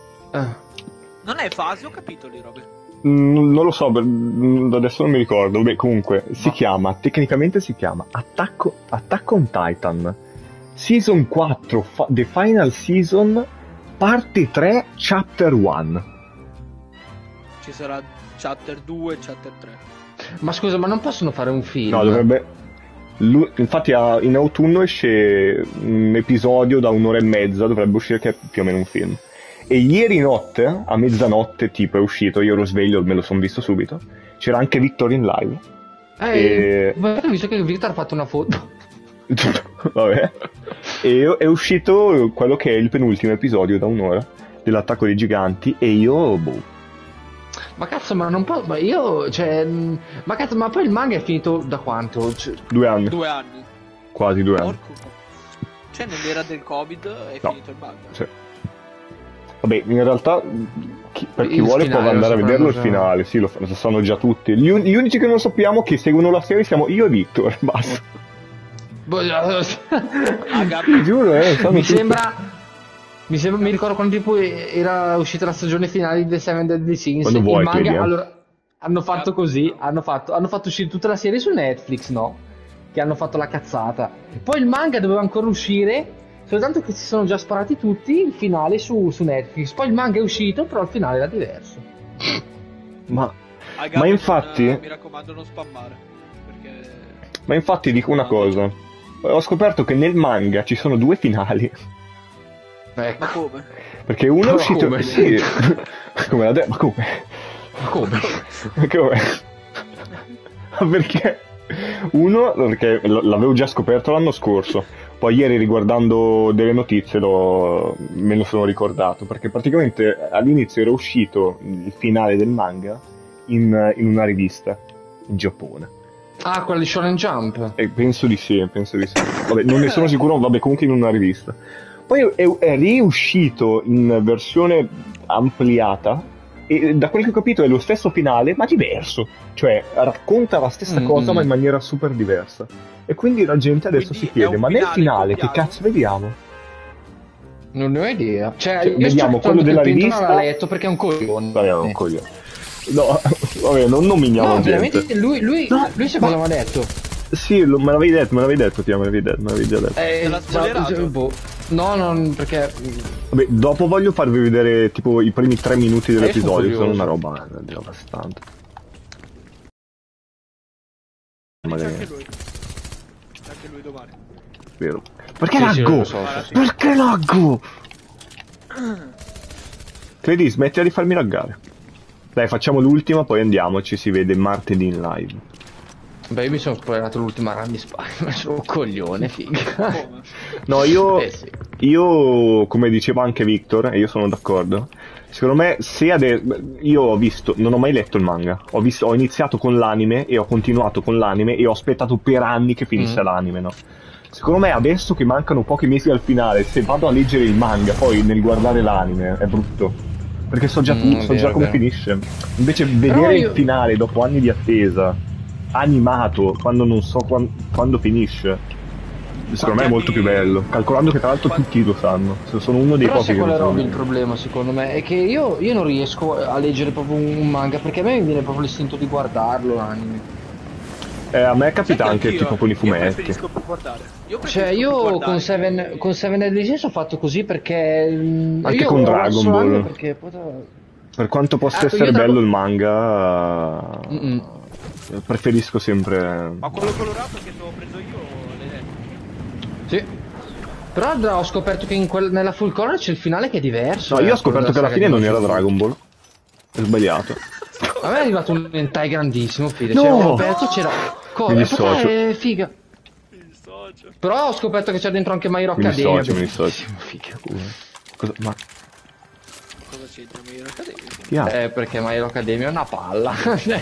Non è fase o capitoli, Robert? Non lo so, adesso non mi ricordo. Beh, comunque, tecnicamente si chiama Attack on Titan. Season 4, The Final Season, parte 3, Chapter 1. Ci sarà chapter 2 e chapter 3. Ma scusa, ma non possono fare un film? No, dovrebbe... Infatti in autunno esce un episodio da 1 ora e mezza, dovrebbe uscire che è più o meno un film. E ieri notte, a mezzanotte tipo, è uscito, io ero sveglio, me lo sono visto subito, c'era anche Victor in live. Ho visto che Victor ha fatto una foto. Vabbè. E è uscito quello che è il penultimo episodio da 1 ora dell'attacco dei giganti e io, boh. Ma cazzo, ma non posso... Ma io, cioè... Ma cazzo, ma poi il manga è finito da quanto? 2 anni, 2 anni. quasi 2 anni. Porco. Cioè, nell'era del Covid è No. finito il manga. Sì. Vabbè, in realtà per chi Il vuole finale può andare a lo vederlo il sapranno già. finale, sì, lo sanno già tutti. Gli unici che non sappiamo che seguono la serie siamo io e Victor, basta. Aga, Ti giuro, sanno Mi tutti. sembra... Mi ricordo quando tipo era uscita la stagione finale di The Seven Deadly Sins. Quando Il vuoi, manga, credi, eh. allora, hanno fatto così, hanno fatto uscire tutta la serie su Netflix, no? Che hanno fatto la cazzata. Poi il manga doveva ancora uscire, soltanto che si sono già sparati tutti il finale su Netflix. Poi il manga è uscito, però il finale era diverso. Ma Aga, infatti- mi raccomando, non spammare. Perché. Ma infatti dico una cosa. Ho scoperto che nel manga ci sono 2 finali. Ecco. Ma come? Perché uno è Ma uscito... come? Sì. Come l'ha detto? Ma come? Ma come? Ma come? Ma perché? Uno, perché l'avevo già scoperto l'anno scorso, poi ieri riguardando delle notizie me lo sono ricordato, perché praticamente all'inizio era uscito il finale del manga in una rivista in Giappone. Ah, quella di Shonen Jump. E penso di sì, penso di sì. Vabbè, non ne sono sicuro, vabbè, comunque in una rivista. Poi è riuscito in versione ampliata e da quel che ho capito è lo stesso finale, ma diverso. Cioè, racconta la stessa cosa, ma in maniera super diversa. E quindi la gente adesso Quindi si chiede, è un ma nel finale finale che doppiato? cazzo vediamo? Non ne ho idea. Cioè, io vediamo sto quello della che il Pinto rivista? non l'ha letto perché è un coglione. Vabbè, un coglione. No, vabbè, non nominiamo No, gente. veramente, lui sa cosa mi ha detto. Sì, me l'avevi detto, Tia, me l'avevi già detto. Te l'ha spoilerato? boh. No, perché... Vabbè, dopo voglio farvi vedere tipo i primi 3 minuti dell'episodio, che sono curioso. una roba devastante. Magari Anche lui. Anche lui domani. vero. Perché Sì, sì, laggo? lo so. Perché laggo? Credi, smettila di farmi laggare. Dai, facciamo l'ultima, poi andiamo, ci si vede martedì in live. Beh, io mi sono spoilerato l'ultima run di Spider-Man, ma sono un coglione, figa. Come? No, io, Sì. io, come diceva anche Victor, e io sono d'accordo, secondo me se io ho visto, non ho mai letto il manga, ho iniziato con l'anime e ho continuato con l'anime e ho aspettato per anni che finisse l'anime, no? Secondo me adesso che mancano pochi mesi al finale, se vado a leggere il manga poi nel guardare l'anime è brutto, perché so già tutto, so già vero, come vero. finisce. Invece vedere il finale dopo anni di attesa, animato, quando non so quando finisce, secondo me è molto più bello, calcolando che tra l'altro tutti lo sanno. Sono uno dei Però pochi sai che qual lo è sanno. Roby il problema secondo me? È che io non riesco a leggere proprio un manga perché a me mi viene proprio l'istinto di guardarlo l'anime. A me capita anche anch'io, tipo con i Io fumetti. preferisco più guardare. Cioè io con Seven Deadly Sins ho fatto così perché Anche io con ho Dragon lasciato Ball. l'anime perché Per quanto possa Ecco, essere io bello il manga, preferisco sempre... Ma quello colorato che avevo preso io l'hai detto. sì. Però ho scoperto che nella full color c'è il finale che è diverso. No, io ho quello scoperto della che alla saga fine di non era Majin Buu. Dragon Ball. È sbagliato. A me è arrivato un hentai grandissimo, fide. No! Cioè, ho aperto c'era... Mi dissocio. Figa. Mi dissocio. Però ho scoperto che c'è dentro anche My Hero Mi Academia. dissocio, mi dissocio. bellissimo, figa. Cosa? Ma Cosa c'entra My Hero Academia? chi ha? Perché My Hero Academia è una palla.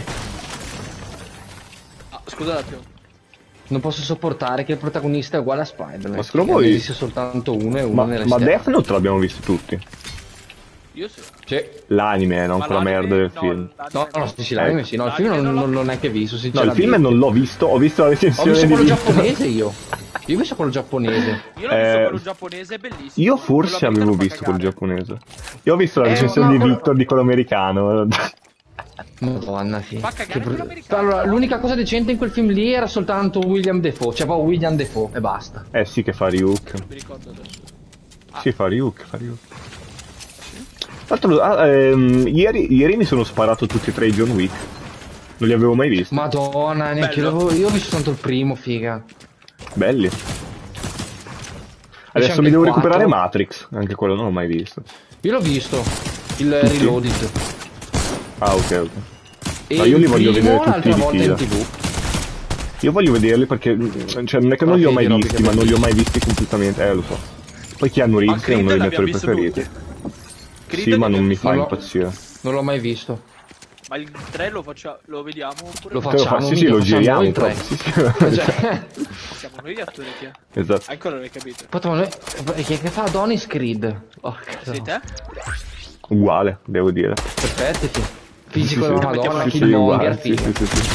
Ah, scusa un attimo. Non posso sopportare che il protagonista è uguale a Spider-Man. Ma secondo che voi- ne esiste soltanto uno e uno nelle Ma stelle. Death Note l'abbiamo visto tutti. Io sì. Sì. L'anime, non Ma quella l'anime- merda del no, film. l'anime No, sì, l'anime sì. No, il film L'anime non l'ho neanche visto, No, il sinceramente. film non l'ho visto, ho visto la Ho recensione visto di quello Victor. giapponese io. Io ho visto quello giapponese. Io l'ho visto quello giapponese, è bellissimo. Io forse Quello avevo americano fa visto quello cagare. giapponese. Io ho visto la recensione no, di quello- Victor di quello americano. Madonna, sì. Fa cagare Che quello americano. Allora, l'unica cosa decente in quel film lì era soltanto William Defoe. Cioè, proprio William Defoe e basta. Sì che fa Ryuk. Non mi ricordo adesso. Sì, fa Ryuk. Tra l'altro, ieri mi sono sparato tutti e tre i John Wick. Non li avevo mai visti. Madonna, neanche Bello. io ho visto tanto il primo, figa. Belli. anche Adesso mi il devo 4. recuperare Matrix. Anche quello non l'ho mai visto. Io l'ho visto, il Reloaded. Ah, ok. E Ma io li il voglio primo vedere tutti l'altra di volta fila. in TV. Io voglio vederli perché, cioè, non è che non li ho mai Roby, visti, che ma non li ho bellissimo. mai visti completamente. Lo so. Poi Keanu Reeves è uno dei miei attori l'abbiamo visto preferiti. tutti. Creed Sì, ma non l'abbiamo mi visto fa No. impazzire. Non l'ho mai visto. Ma il 3 lo vediamo oppure Lo no? facciamo, Sì, lo facciamo giriamo noi proprio. tre. Sì, sì. Cioè, Siamo noi gli attori che Esatto. ancora non hai capito. Aspetta, ma chi è che fa Adonis Creed? Oh, cazzo. Sei te? Uguale, devo dire. Perfetto, sì. Fisico Sì, della sì. Madonna, Sì, sì, Killmonger, uguale. Sì, figa. sì, sì.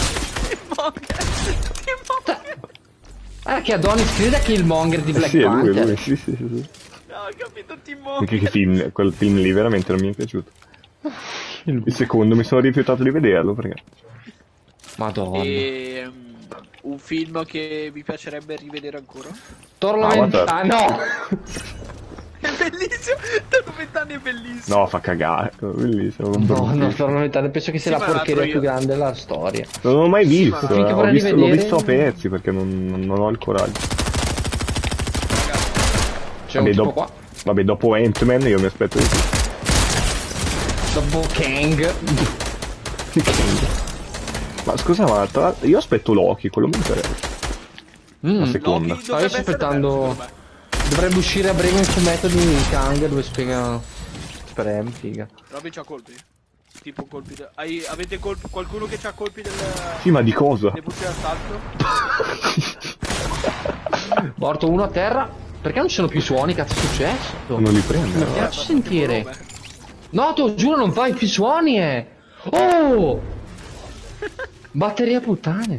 Ah, che Adonis Creed è Killmonger di Black Sì, è lui, Panther. Sì, sì, sì. No, ho capito Timon. Anche che film, quel film lì veramente non mi è piaciuto. Il secondo mi sono rifiutato di vederlo perché... Madonna. E un film che vi piacerebbe rivedere ancora? Torno Avatar. Ah, no! È bellissimo, Torno 20 anni è bellissimo. No, fa cagare, bellissimo. No, bruttissimo. Torno 20 anni, penso che sia Sì, la ma porcheria l'altro più io. grande della storia. Non l'ho mai visto, ma finché l'ho vorrei visto, l'ho rivedere- visto a pezzi perché non ho il coraggio. C'è Vabbè, un tipo dopo- qua. Vabbè, dopo Ant-Man io mi aspetto di più. Dopo Kang. Ma scusa, ma io aspetto Loki, quello mi interessa. La seconda. Loki Stavo dovrebbe aspettando... essere bello, Dovrebbe uscire a breve un fumetto di Kang dove spiega... Speriamo, figa. Robby c'ha colpi? Tipo colpi avete colpi... qualcuno che c'ha colpi del... Sì, ma di cosa? Le buste d'assalto? Morto uno a terra. Perché non ci sono più suoni? Cazzo è successo? Non li prende, Mi no? piace sentire. No, te lo giuro, non fai più suoni, Oh! Batteria puttane.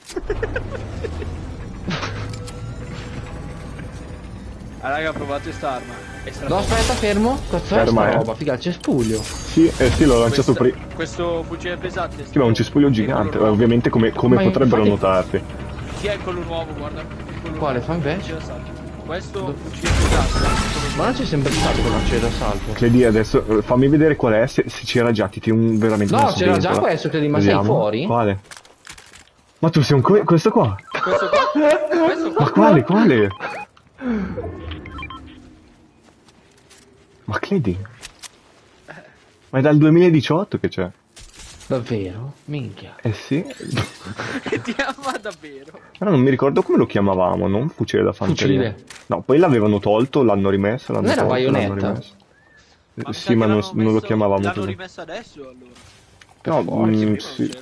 Ah raga, provate sta arma. No, aspetta, fermo. Cazzo è Ferma, sta roba? Figa, il cespuglio. Sì, sì, l'ho lanciato prima. Questo fucile pesante. Sì, ma è un cespuglio gigante, ovviamente come Ma potrebbero infatti- notarti. Chi è quello nuovo, guarda? Quello Quale? nuovo. Fa invece? Fucile d'assalto. Questo fucile pesante. Ma non c'è sempre stato con l'arciere d'assalto. Credi adesso, fammi vedere qual è, se c'era già, ti un veramente No, una c'era già sventola. questo, credi, ma sei Vediamo. fuori? Quale? Ma tu sei un questo qua? Questo qua? Questo qua? Ma quale? Ma credi? Ma è dal 2018 che c'è. Davvero? Minchia. Eh sì. Che ti ama davvero? Però non mi ricordo come lo chiamavamo, non fucile da fanteria. Fucile. No, poi l'avevano tolto, l'hanno rimesso, l'hanno Non era tolto, l'hanno baionetta? rimesso. Ma mi sa Sì, che ma non l'hanno lo messo- chiamavamo L'hanno così. rimesso adesso allora. No, forza, Prima non sì. c'era.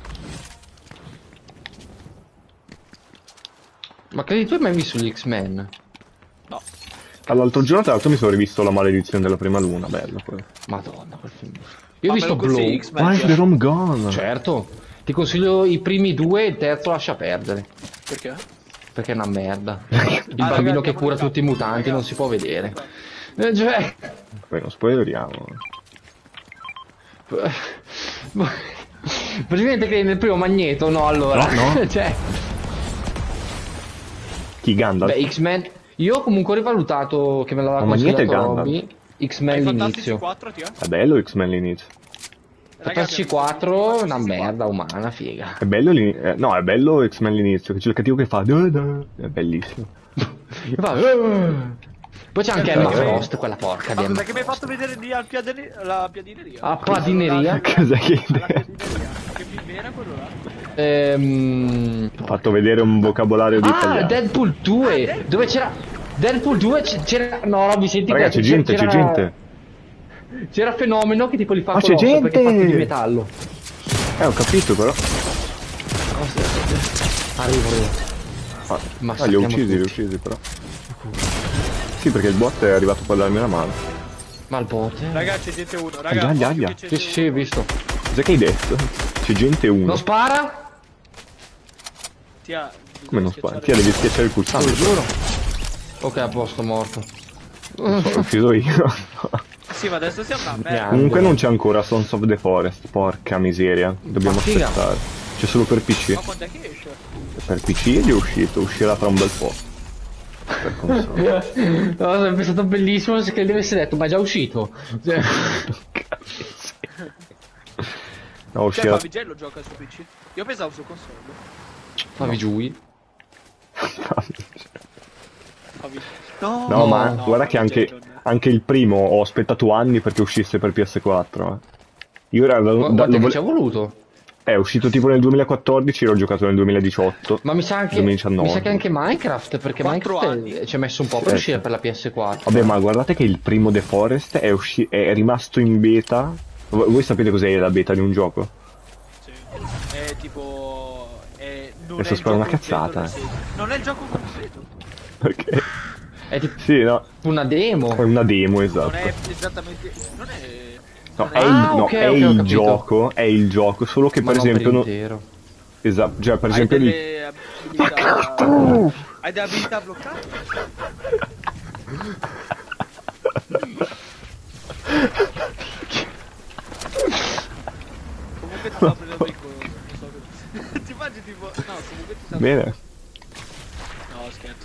Ma credi tu hai mai visto gli X-Men? No. All'altro giorno, tra l'altro, mi sono rivisto La maledizione della prima luna, bello quello. Madonna, quel film. Io ho visto Fammelo così, Blow. X-Men, Why is the Rome gone? Certo. Ti consiglio i primi due, il terzo lascia perdere. Perché? Perché è una merda. Il raga, bambino che andiamo cura di tutti i là. mutanti Raga. non si può vedere. Cioè... Poi non spoileriamo. Praticamente che nel primo Magneto, no allora. No. Cioè... Chi Gandalf? Beh, X-Men... Io comunque ho rivalutato che me l'aveva Ma Magneto è consigliato Gandalf. Robby. X-Men Hai Fantastici l'inizio. 4 ti ha? È bello X-Men l'inizio. Fantastici 4 è una merda umana, figa. È bello l'inizio. No, è bello X-Men l'inizio, che c'è il cattivo che fa. È bellissimo. Poi c'è anche Emma Frost, quella porca di Ma Emma cos'è che mi hai Frost. fatto vedere lì la piadineria? Ah, padineria? Cos'è che La idea? piadineria. Che film era quello là? Ho fatto vedere un vocabolario di Ah, italiano. Deadpool 2, dove c'era... Deadpool 2 c'era... No, mi senti Raga, c'è gente, c'è gente. C'era Fenomeno che tipo li fa Ah, c'è colosso perché è gente! fatto di metallo. Ho capito però. Arrivo. Ah, li ho uccisi però. Sì, perché il bot è arrivato poi a darmi la mano. Ma il bote? Raga, c'è gente 1, raga. Aglia, occhio aglia. che c'è Sì, gente sì, uno. visto. Cos'è che hai detto? C'è gente 1. Non spara? Come non spara? Ti devi schiacciare il Te lo pulsante. giuro. Ok, a posto, morto. L'ho ucciso io. Sì, ma adesso siamo una merda. Comunque non c'è ancora Sons of the Forest. Porca miseria. Dobbiamo Ma figa. aspettare. C'è solo per PC. Ma quando è che esce? Per PC è uscito. Uscirà tra un bel po'. Per console. No, sarebbe stato bellissimo se che gli avesse detto, ma è già uscito. Cioè, No, Cioè, uscirà. Fabigello lo gioca su PC. Io pensavo su console. fammi giù. No, No, ma no, guarda che anche il primo ho aspettato anni perché uscisse per PS4. Io era Quanto che ci ha voluto? è uscito tipo nel 2014, l'ho giocato nel 2018. Ma mi sa anche 2019. mi sa che anche Minecraft, perché 4 Minecraft anni. ci ha messo un po' per Sì. uscire per la PS4. Vabbè, ma guardate che il primo The Forest è rimasto in beta. Voi sapete cos'è la beta di un gioco? Sì. È tipo... non Adesso è il sparo una gioco cazzata, completo, sì. Non è il gioco completo. Perché? È tipo Sì, no, una demo. è una demo, Non esatto. è esattamente... Non è... No, non è il, Ah, no, ok, è ok, ho il capito. gioco, è il gioco, solo che Ma per non esempio non... intero. Esatto, cioè per Hai esempio lì... delle abilità... Hai delle abilità bloccate? Comunque ti sto prendendo per il culo, non so che... Ti immagini tipo... No, comunque ti sta... Bene. No, scherzo.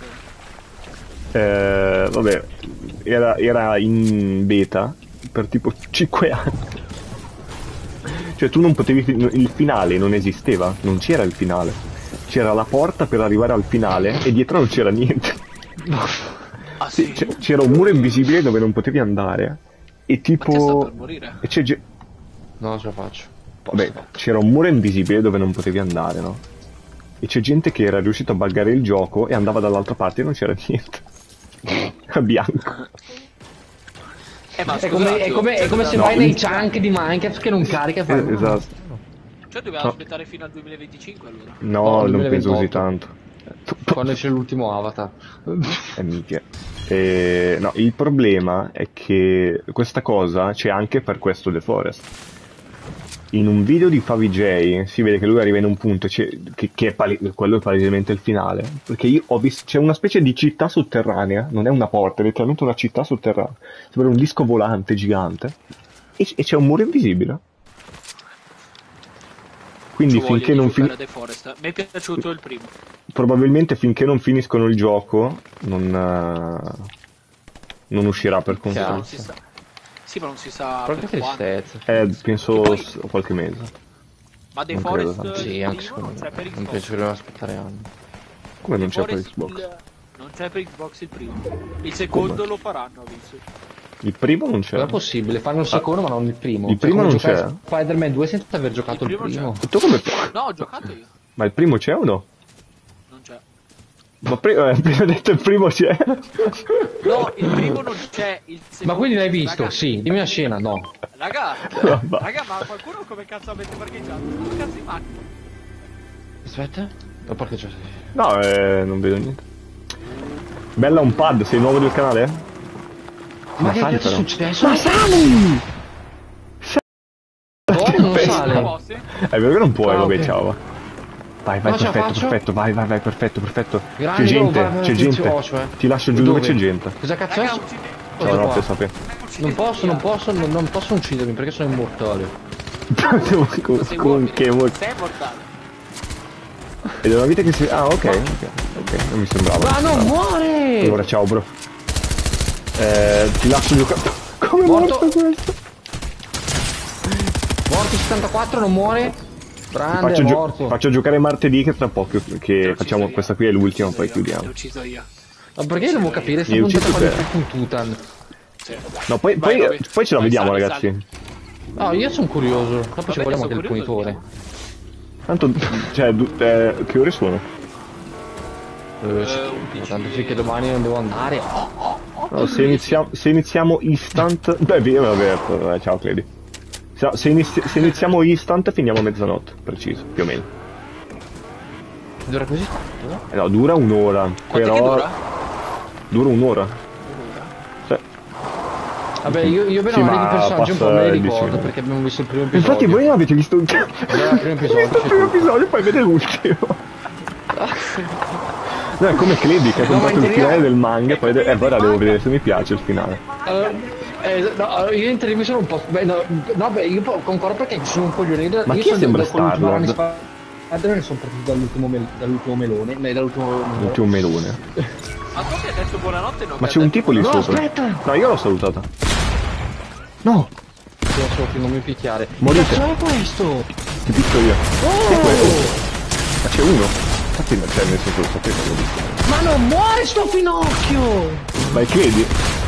Vabbè, era in beta per tipo 5 anni. Cioè tu non potevi... Il finale non esisteva, non c'era il finale. C'era la porta per arrivare al finale e dietro non c'era niente. Ah Sì, sì? c'era un muro invisibile dove non potevi andare. E Ma te sta tipo... per morire? E c'è... No, ce la faccio. Vabbè, c'era un muro invisibile dove non potevi andare, no? E c'è gente che era riuscito a buggare il gioco e andava dall'altra parte e non c'era niente. Era bianco. Ma È come se No, vai nei in- chunk di Minecraft che non carica e fai... Esatto. Cioè dobbiamo No. aspettare fino al 2025 allora. No, No, non penso così 2028. tanto. Quando c'è l'ultimo avatar. Minchia. No, il problema è che questa cosa c'è anche per questo The Forest. In un video di Favij si vede che lui arriva in un punto che è quello è palesemente il finale. Perché io ho visto, c'è una specie di città sotterranea, non è una porta, è letteralmente una città sotterranea. Sembra un disco volante gigante. E c'è un muro invisibile. Quindi Ci finché voglio non di giocare a The Forest. Mi è piaciuto il primo. probabilmente finché non finiscono il gioco non uscirà per Però console. non si sa. Sì, ma non si sa Proprio per quando. tristezza. Penso Poi- qualche mese. Ma The Non credo Forest tanto. Sì, il anche primo secondo non me. c'è per Non Xbox. penso che dobbiamo aspettare anni. Come non The c'è per Forest Xbox? non c'è per Xbox il primo. Il secondo Come? lo faranno, ho visto. Il primo non c'è. Non è possibile, fanno il secondo ma non il primo. Il Cioè, primo come non giocare c'è? a Spider-Man 2 senza aver giocato il Il primo primo. Tu come... No, ho giocato io. Ma il primo c'è o no? Non c'è. Ma prima hai detto il primo c'è. No, il primo non c'è. Il secondo... Ma quindi l'hai visto? Raga, Sì, dimmi la scena, no. Raga, Vabbè. raga, ma qualcuno come cazzo avete parcheggiato? Come cazzo di macchina? Aspetta. O perché c'è... No, non vedo niente. Bella un pad, sei nuovo del canale? Ma che sali cazzo è però. successo? Ma sali! Oh, non Pensa. sale. Posti? È vero che non puoi, Ah, vabbè, ok. ciao. Va. Vai, Cosa perfetto, faccio? perfetto, vai, perfetto. Grande, C'è gente, vai, c'è gente. cioè. Ti lascio giù dove c'è gente. Cosa cazzo Raga, è? uccide. Ciao, Cosa notte, qua? sapete. Non posso uccidermi perché sono immortale. Sei Con che uomini. Sei mortale. Ed è una vita che si... Ah, ok, non mi sembrava. Ma non muore! Allora, ciao, bro. Ti lascio giocare... Come è Morto. morto questo? Morto 74, non muore? Grande, è morto. Faccio giocare martedì che tra poco, che facciamo io. questa qui è l'ultima, poi L'ho chiudiamo. ucciso io. Ma perché devo capire sta Mi hai puntata ucciso qua di te. Freaking Tutan? Sì. No, poi ce la Vai, vediamo, sali, ragazzi. sali. No, io sono curioso. Dopo ci bene, vogliamo sono anche il curioso, punitore. Tanto, cioè, che ore sono? Tanto sì che domani non devo andare. No, se iniziamo instant... Beh, via, vabbè, ciao, Clady. Se iniziamo instant, finiamo a mezzanotte, preciso, più o meno. Dura così tanto? No, dura un'ora, Quanto però... che dura? Dura un'ora. Un'ora. Sì. Vabbè, io bene Sì, o male ma di personaggi un po' passa me li 10 ricordo minuti. perché abbiamo visto il primo episodio. Infatti voi non avete visto il il primo episodio, visto il sì, primo sì. episodio, poi vede l'ultimo. No, è come Clady che ha No, ma comprato in il teoria- finale del manga e poi ora devo vedere se mi piace il finale. No, io in teoria mi sono un po'... Beh, no, beh, io concordo perché sono un coglione. Ma io chi sono sembra con l'ultimo Star-Lord? Spider-Man sono partito dall'ultimo melone, dall'ultimo numero. L'ultimo melone. Ma tu mi hai detto buonanotte no? Ma c'è un tipo lì No, sopra. aspetta! No, io l'ho salutata. No, Sì, lo so che non mi picchiare. Morite. Che cazzo è questo? ti picco io. Oh! Ma c'è uno. Infatti non c'è, nel senso lo sapevo, l'ho visto. Ma non muore sto finocchio! Ma credi?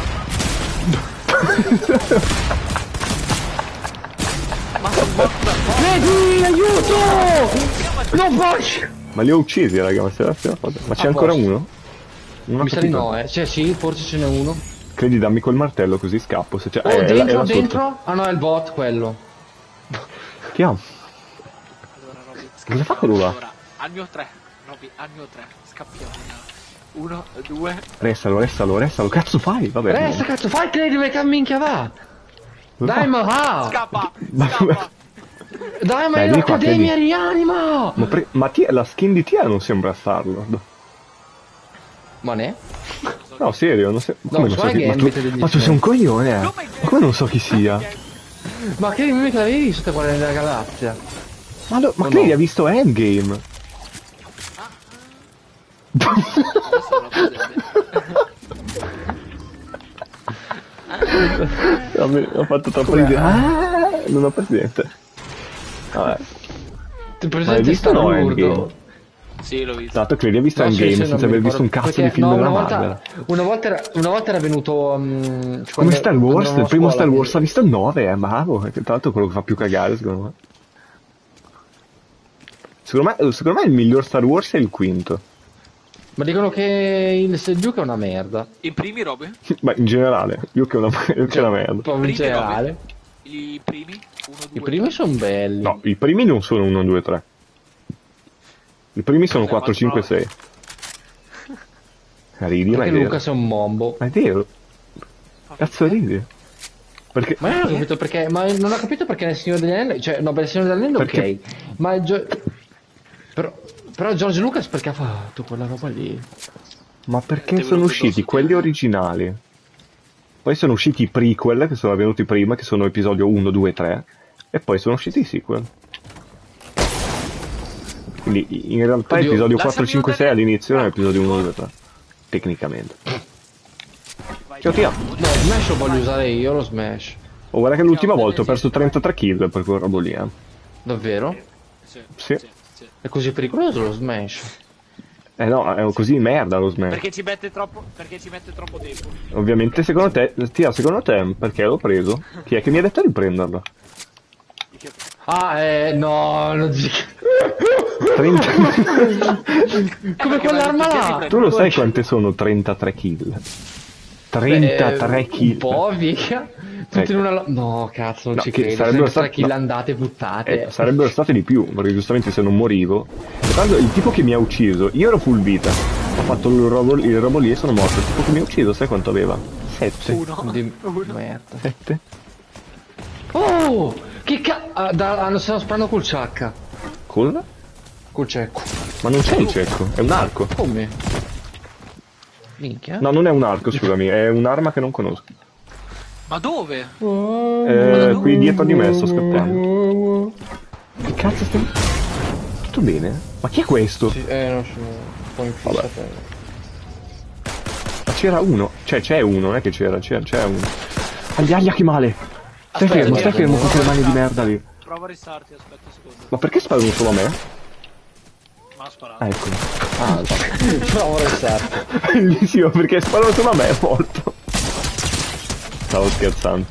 Vedi, aiuto! Non posso! Ma li ho uccisi, raga, ma se la stiamo facendo. Ma c'è A ancora posto. uno? Non ho Mi sa di capito. no, Cioè sì, forse ce n'è uno. Credi, dammi col martello così scappo. Se c'è... Oh, è dentro, là sotto. dentro? Ah no, è il bot quello. Chi ha? Allora, Robby, Cosa fa quello là? Allora, anno 3. Robby, anno 3. Scappiamo. 1, 2. Restalo. Cazzo fai? Vabbè. Resta, cazzo, fai credere che minchia va! Dove Dai, fa? ma va! Scappa! Ma- Scappa! Dai, ma Dai, è vieni qua, l'Accademia Teddy. rianima! Ma la skin di Tia non sembra Star-Lord. Ma ne? No, serio, non No, come su non so chi... Gambit degli Ma tu sei un coglione, eh? Come Ma come non so chi sia? Ma che mica l'avevi visto te Guardiani della Galassia? Ma No, Clay no. ha visto Endgame? Adesso lo presente. Vabbè, ho fatto troppo Com'è? ridere. Ah, non ho presente. Vabbè. Ti Ma hai presenti visto no Star-Lord? Endgame? Sì, l'ho visto. Tanto credi ha visto un game senza aver visto un cazzo di film della Marvel. Una volta era venuto... Come Star Wars, il primo Star Wars ha visto il 9, bravo. Tra l'altro quello che fa più cagare, secondo me. Secondo me il miglior Star Wars è il quinto. Ma dicono che il Luke è una merda. I primi robe? Ma in generale, Luke è una merda. Proprio in generale. I primi? 1, 2, I primi sono belli. No, i primi non sono 1, 2, 3. I primi sono 4, 5, 6. Ridi, ma è Perché vero. Lucas è un mombo. Ma è vero. Cazzo ridi? Perché... Ma non ho capito perché. Ma non ho capito perché nel Signore degli Anelli. Cioè, no, per il Signore degli Anelli Perché- ok. Ma però George Lucas perché ha fatto quella roba lì? Ma perché sono usciti quelli originali? Poi sono usciti i prequel, che sono venuti prima, che sono episodio 1, 2, 3. E poi sono usciti i sequel. Quindi in realtà Oddio, episodio lasciami 4, 5, 6 andare. all'inizio era episodio 1, 2, 3. Tecnicamente. Ciao Tia. No, Smash lo voglio usare io, lo Smash. Oh, guarda che l'ultima volta ho perso 33 kill per quel robo lì, Davvero? Sì. È così pericoloso lo Smash? No, è così merda lo Smash. Perché ci mette troppo tempo. Ovviamente secondo te, Tia, secondo te, perché l'ho preso? Chi è che mi ha detto di prenderlo? No, non dico. 30... Come quell'arma là. Tu lo sai quante sono 33 kill? 33 kill. Un po', mica. Tutti Ecco. in una... No, cazzo, non No, ci che credo. sarebbero 33 stati- kill no. andate buttate. Sarebbero state di più, perché giustamente se non morivo. E tanto il tipo che mi ha ucciso, io ero full vita. Ho fatto il robo lì e sono morto. Il tipo che mi ha ucciso, sai quanto aveva? 7. Di merda. 7? Oh! Che hanno stanno sparando col ciacca. Col? Col cecco. Ma non c'è il cecco, è un arco. Come? Minchia. No, non è un arco, scusami, è un'arma che non conosco. Ma dove? Qui dietro di me sto scappando. Che cazzo stai... Tutto bene? Ma chi è questo? Sì, non so. Un po' in fissa Vabbè. per- Ma c'era uno, cioè c'è uno, non è che c'era uno. Aglia che male! Stai Aspetta, stai fermo con quelle mani di merda lì. Prova a restarti, aspetta un secondo. Ma perché sparano solo a me? Ma ha sparato. Ah, ecco. Ah, Provo a restarti. bellissimo, perché sparano solo a me, è morto. Stavo scherzando.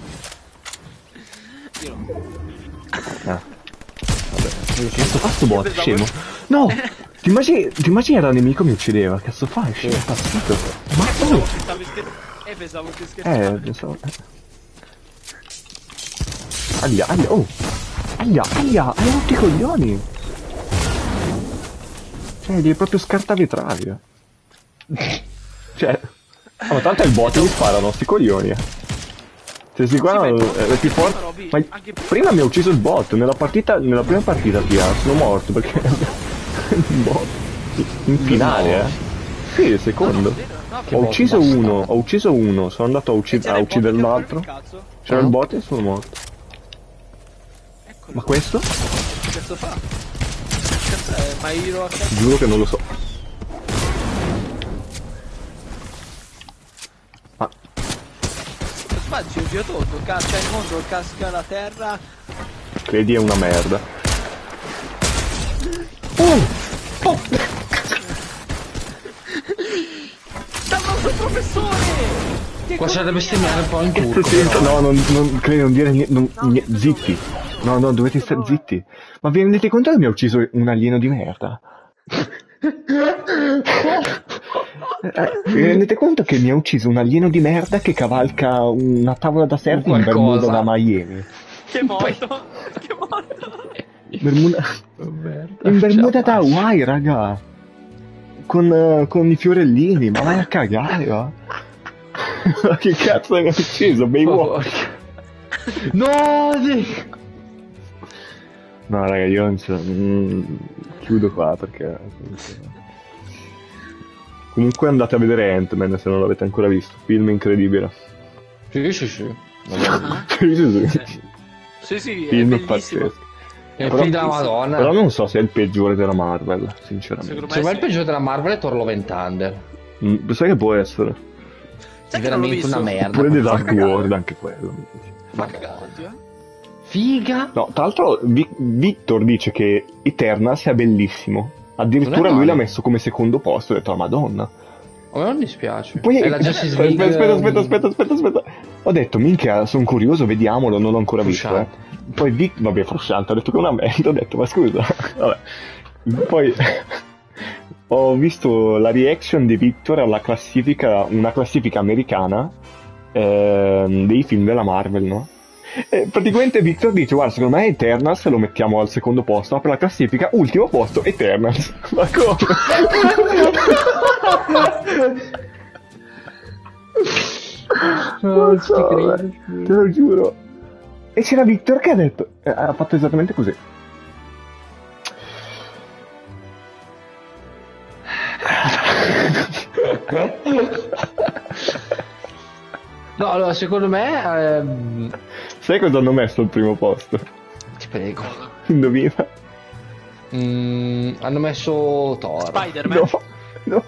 Io no. Ah. Vabbè. Cazzo fa sto bot, scemo? No! Ti immagini era nemico mi uccideva? Cazzo fai? Scemo, è impazzito. Ma Pensavo che stavi pensavo che scherzavi. pensavo... Aglia, oh! Aglia, hai rotti i coglioni! Cioè, devi proprio scartavetrare. Cioè... Oh, ma tanto è il bot mi sparano, sti coglioni. Cioè, sti qua è più forte... Ma prima mi ha ucciso il bot, nella prima partita sono morto perché... il bot. In finale, Sì, il secondo. Ho ucciso uno, sono andato a uccidere l'altro. C'era il bot e sono morto. Ma questo? Che cazzo fa? Cazzo è? Ma Hero a caso? Giuro che non lo so. Ma... Sbagli, giro tondo, casca il mondo, casca la terra. Credi è una merda. Dal professore! Che Qua c'è da coglione! bestemmiare un po' in Che culo. senso? No, non dire niente. Zitti. No, dovete stare zitti. Ma vi rendete conto che mi ha ucciso un alieno di merda? Vi rendete conto che mi ha ucciso un alieno di merda che cavalca una tavola da surf in Qualcosa. Bermuda da Miami? Che morto! Che morto! In Bermuda da Hawaii, raga! Con i fiorellini, ma vai a cagare, va? Ma che cazzo mi ha ucciso? Baywatch? No, No, raga, io non so, chiudo qua perché... Comunque andate a vedere Ant-Man se non l'avete ancora visto. Film incredibile. Sì. Sì. Sì, è Film bellissimo. pazzesco. È un film della Però Madonna. non so se è il peggiore della Marvel, sinceramente. Secondo Secondo me il sì. peggiore della Marvel è Thor Love and Thunder. Sai che può essere? Sai È che non l'ho veramente visto? una merda. Pure The Fa Dark cagare. World, anche quello. Fa cagare, oddio. Figa. No, tra l'altro Victor dice che Eternal sia bellissimo. Addirittura Non è lui l'ha male. messo come secondo posto, ho detto, Madonna. A me non dispiace. Poi È la Justice League. aspetta. Ho detto, minchia, sono curioso, vediamolo, non l'ho ancora visto. Frusciante. Poi vabbè, frusciante, ho detto che è una merda, ho detto, ma scusa. Vabbè. Poi ho visto la reaction di Victor alla classifica, una classifica americana dei film della Marvel, no? E praticamente Victor dice, guarda, secondo me Eternals lo mettiamo al secondo posto, ma per la classifica, ultimo posto, Eternals. Ma come? Non ci credo. Te lo giuro. E c'era Victor che ha detto, ha fatto esattamente così. No, allora, secondo me... Sai cosa hanno messo al primo posto? ti prego. Indovina? Hanno messo Thor. Spider-Man. No.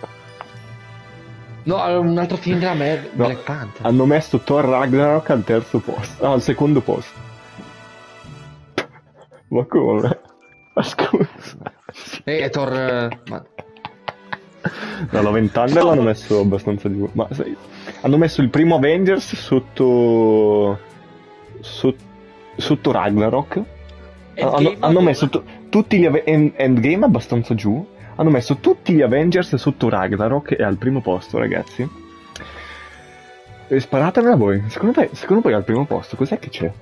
No, un altro film della me, No. Black Panther. Hanno messo Thor Ragnarok al terzo posto. No, al secondo posto. Ma come? Ma scusa. Thor... ma... No, la Vent'Under l'hanno messo abbastanza giù. Ma sai, hanno messo il primo Avengers sotto Ragnarok. Hanno messo tutti gli Endgame abbastanza giù. Hanno messo tutti gli Avengers sotto Ragnarok e al primo posto, ragazzi. E sparatemela voi. Secondo voi al primo posto cos'è che c'è?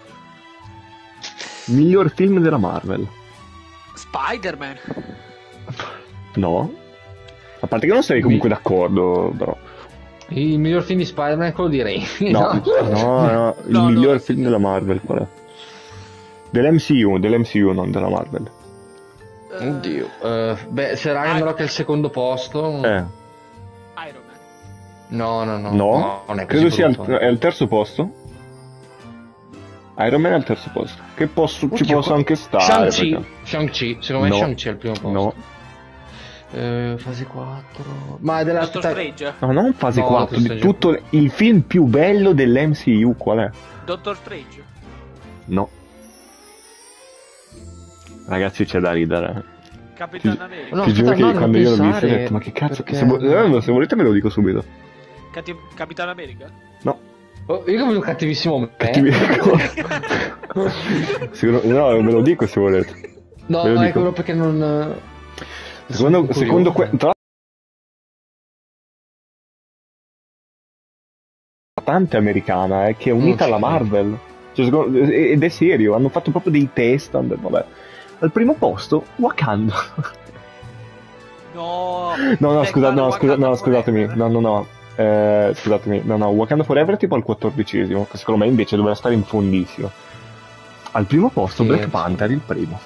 Miglior film della Marvel. Spider-Man. No? A parte che non sei comunque d'accordo, però. Il miglior film di Spider-Man è quello di Raimi. No, il No, miglior no, film sì. della Marvel, qual è? Dell'MCU, non della Marvel. Oddio. Beh, se Ragnarok è il secondo posto... Iron Man. No. No? non è così Credo sia brutto. è al terzo posto. Iron Man è al terzo posto. Che ci Oddio, posso anche stare. Shang-Chi, secondo me No. Shang-Chi è al primo posto. No. Fase 4. Ma è della Doctor Strange. No, non fase No, 4, questo di è tutto il film più bello dell'MCU, qual è? Doctor Strange. No. Ragazzi, c'è da ridere. Capitan America. No, Ti giuro aspetta, che no, quando devo io l'ho visto ho pensare, detto, ma che cazzo? perché- Se volete me lo dico subito. Capitan America. No. Oh, io lo vedo cattivissimo me. No, me lo dico se volete. No, Ve lo è dico. quello perché non... Secondo tra tante americana che è unita alla c'è. Marvel. Cioè, ed è serio, hanno fatto proprio dei test. Vabbè. Al primo posto, Wakanda. No. Scusatemi. Scusatemi. No, Wakanda Forever è tipo al 14esimo, che secondo me invece doveva stare in fondissimo. Al primo posto, Sì, Black sì. Panther, il primo.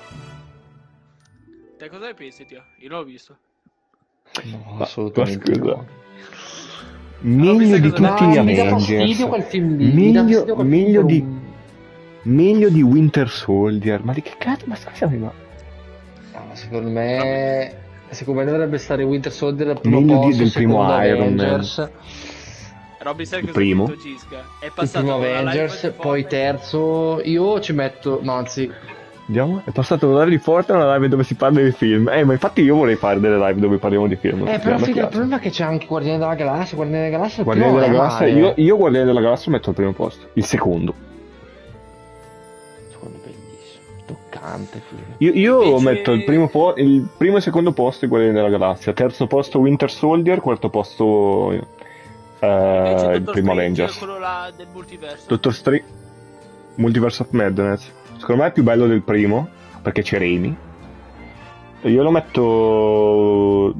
Te cosa ne pensi, tio? Io non l'ho visto. No, assolutamente Ma scusa. no. Meglio di tutti gli mi dà fastidio Avengers. quel film lì. Mi dà fastidio quel Meglio film di per un- meglio di Winter Soldier. Ma di che cazzo? Ma scusami, ma No, secondo me dovrebbe stare Winter Soldier al primo Meglio posto, del primo secondo Iron Man. Avengers, Robby, sai Il cosa primo? ha detto Gisca? È il passato primo con la live Avengers, di poi Fortnite. terzo. Io ci metto, no, anzi, Andiamo? È passato una live di Fortnite a una live dove si parla di film. Ma infatti io vorrei fare delle live dove parliamo di film. però mi figa, il piace. problema è che c'è anche Guardiani della Galassia. Guardiani della Galassia, il Guardiani primo della non è Galassia, male. io Guardiani della Galassia lo metto al primo posto. Il secondo. Secondo me bellissimo, toccante, figa. Io Invece- metto il primo e secondo posto i Guardiani della Galassia. Terzo posto Winter Soldier, quarto posto Invece il Doctor primo Strange, Avengers. quello là del multiverso. Dottor Strange Multiverse of Madness. Secondo me è più bello del primo, perché c'è Raimi. E io lo metto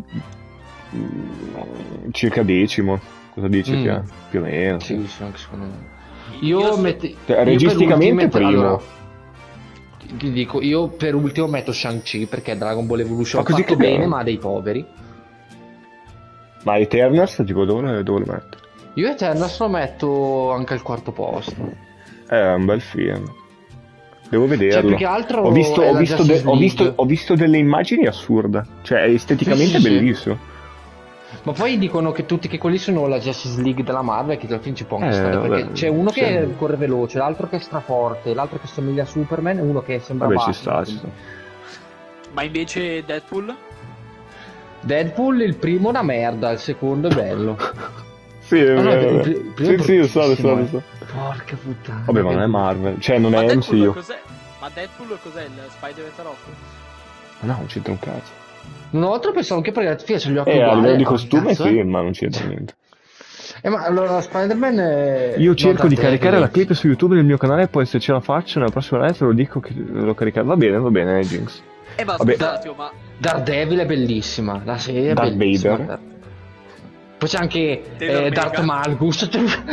circa decimo. Cosa dici? Mm. Che è? Più o meno. Sì, sì, anche secondo me. Io Io so- metto. Cioè, registicamente io per ultimo primo. allora, ti dico, io per ultimo metto Shang-Chi perché Dragon Ball Evolution Ma così fatto che bene, bello. ma ha dei poveri. Ma Eternals, dico, dove lo metto? Io Eternals lo metto anche al quarto posto. È un bel film. Devo Cioè, vederlo. più che altro Ho visto, è ho la visto Justice ho visto- League. ho visto delle immagini assurde. Cioè, è esteticamente Sì, sì, sì. bellissimo. Ma poi dicono che tutti che quelli sono la Justice League della Marvel, che alla fine ci può anche stare, vabbè, perché c'è uno sì. che corre veloce, l'altro che è straforte, l'altro che somiglia a Superman e uno che sembra Vabbè, ci Batman, sta, ci quindi- sta. Ma invece Deadpool? Deadpool il primo è una merda, il secondo è bello. Sì, è Ah, no, vero. il primo Sì, è lo so. bruttissimo, Porca puttana. Vabbè, ma non è Marvel, cioè non Ma è Deadpool MCU. cos'è? Ma Deadpool cos'è? Il Spider-Man tarocco? No, non c'entra un cazzo. Una volta pensavo che perché figa c'è gli occhi A uguali. livello di Oh, costume cazzo, sì, ma non c'entra niente. Ma allora Spider-Man Io no, cerco di Daredevil. caricare la clip su YouTube del mio canale, poi se ce la faccio nella prossima live ve lo dico che l'ho caricata. Va bene, Jinx. Ma Vabbè. scusa un attimo, ma... Daredevil è bellissima, la serie è Darth bellissima. Vader. Poi c'è anche Taylor Darth Mega. Malgus.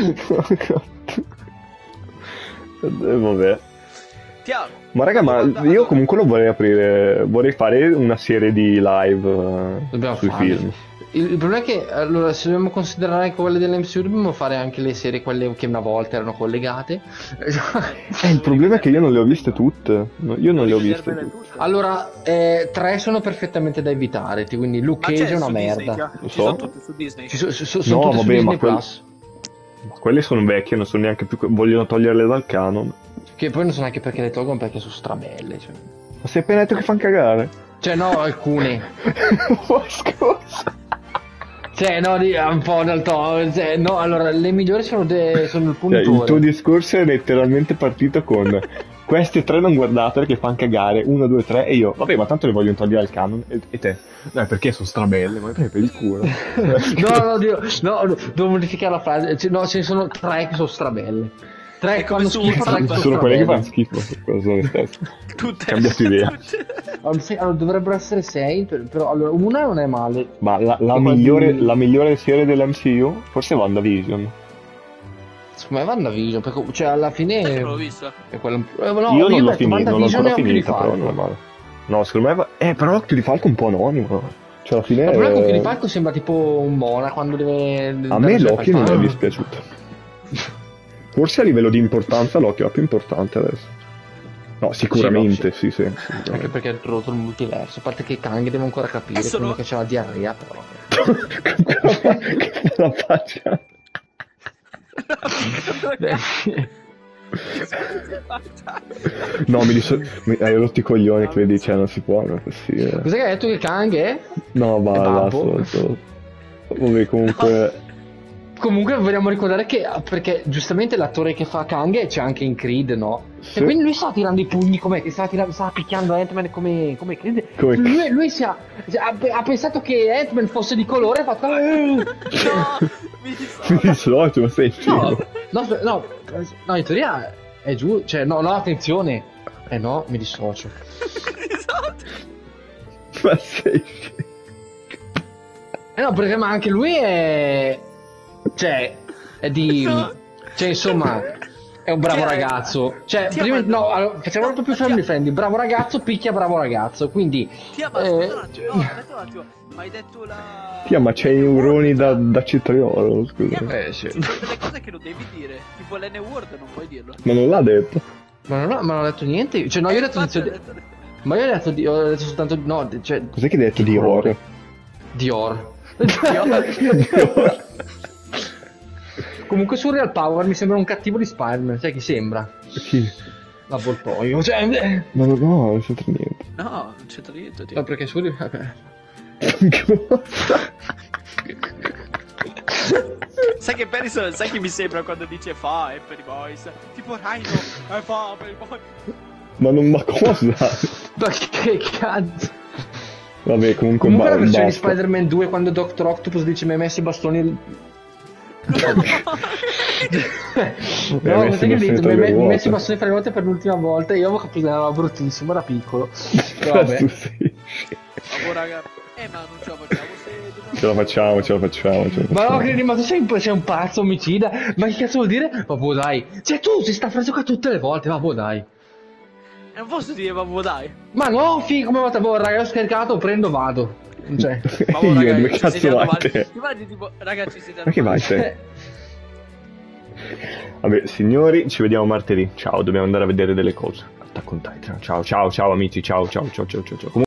Vabbè. Tiago, Ma raga, ma io comunque lo vorrei aprire, vorrei fare una serie di live Dobbiamo sui farli. film. Il problema è che allora, se dobbiamo considerare quelle dell'MCU dobbiamo fare anche le serie quelle che una volta erano collegate. Il problema è che io non le ho viste tutte. No, io non le ho viste vedervele tutte. tutte. Allora, tre sono perfettamente da evitare, quindi Luke Ma Cage c'è è una su Disney, merda. Lo ci so. sono tutte su Disney. Sono No, tutte su vabbè, ma Disney Plus. Ma quelle sono vecchie, non sono neanche più. Vogliono toglierle dal canon. Che poi non so neanche perché le tolgono perché sono strabelle. Cioè, Ma sei appena detto che fanno cagare? no, alcune. Ma scusa. Cioè, no, un po' dal tono. Cioè, no, allora, le migliori sono il Cioè, il punitore. tuo discorso è letteralmente partito con queste tre non guardate perché fanno cagare, 1, 2, 3 e io, vabbè, ma tanto le vogliono togliere al canon e te? No, perché sono strabelle, ma per il culo. No, devo modificare la frase. Cioè, no, ce ne sono tre che sono strabelle. Tre È che come fanno su schifo, tre che WhatsApp. Sono quelle che fanno strabelle. schifo, cosa sono le stesse. Tutte. Cambiato idea. Allora, dovrebbero essere sei, però allora, una non è male. Ma la Come migliore, di- la migliore serie dell'MCU? Forse è WandaVision. Secondo me VandaVision, perché cioè alla fine Non l'ho visto. è quello. No, io non ho l'ho detto finito, non l'ho WandaVision ancora e Occhio di finita, però Falco. non è male. No, secondo me però Occhio di Falco è un po' anonimo. Cioè alla fine Il problema è che Occhio di Falco sembra tipo un Mona quando deve. a me l'occhio non mi è è dispiaciuto. Forse a livello di importanza l'occhio è più importante adesso. No, sicuramente, sì. Anche perché è introdotto il multiverso. A parte che Kang devo ancora capire Sono- quello che c'ha la diarrea, però. La faccia. No, hai rotto i coglioni, credi, cioè non si può, non è possibile. Cos'è che hai detto che Kang è? No, babbo? basta. Vabbè, comunque. Comunque vogliamo ricordare che perché giustamente l'attore che fa Kang c'è anche in Creed, no? Sì. E quindi lui stava tirando i pugni come che stava picchiando Ant-Man come Creed. Come- Lui ha pensato che Ant-Man fosse di colore e ha fatto No, mi Mi dissocio, ma sei no, figo. no, in teoria è giù, cioè no, attenzione. No, mi dissocio. Ma sei figo. No, perché ma anche lui è è di No. cioè insomma è un bravo Cioè, ragazzo. Cioè, ti prima, ama- no, allora, facciamo un po' più family friendly. Bravo ragazzo picchia bravo ragazzo. Quindi Ma scusa un attimo, no, aspetta un attimo. Ma hai detto la... Ma c'hai i neuroni da cetriolo, scusa. sì. Ci sono delle cose che non devi dire. Tipo l'N-word non puoi dirlo. Ma non l'ha detto. Ma non ho detto niente. Cioè, no, io ho detto Infatti, inizio ma io ho detto soltanto no, cioè Cos'è che hai detto di oro? Dior. Comunque su Real Power mi sembra un cattivo di Spider-Man, sai chi sembra? Chi? L'avvoltoio. Cioè, Ma non c'entra niente. No, non c'entra niente. no, perché su Sai che Perry, sai che mi sembra quando dice fa e per i boys? Tipo Rhino, fa per i boys. Ma cosa? Ma che cazzo? Vabbè, comunque Comunque la versione di basta. Spider-Man 2 quando Dr. Octopus dice mi hai messo i bastoni no, messo cos'è che i dice? bastoni tra le Mi hai ruote. messo i bastoni fra le ruote per l'ultima volta e io avevo capito che era bruttissimo, era piccolo. Però vabbè. Tu sei- Vabbè raga, ma non ce la facciamo se dobbiamo... Ce la facciamo. Ma no, credi, ma tu sei un pazzo omicida? Ma che cazzo vuol dire? Vabbè dai. Cioè tu si sta frase qua tutte le volte, vabbè dai. Non posso dire vabbè dai. Ma no, come volta, boh, raga, ho scaricato, prendo, vado. Cioè. Vabbè Io, raga, dove ci cazzo siete vai male. te? Guardi tipo, ragazzi siete Ma che vai te? Vabbè, signori, ci vediamo martedì. Ciao, dobbiamo andare a vedere delle cose. Attack on Titan. Ciao amici, ciao.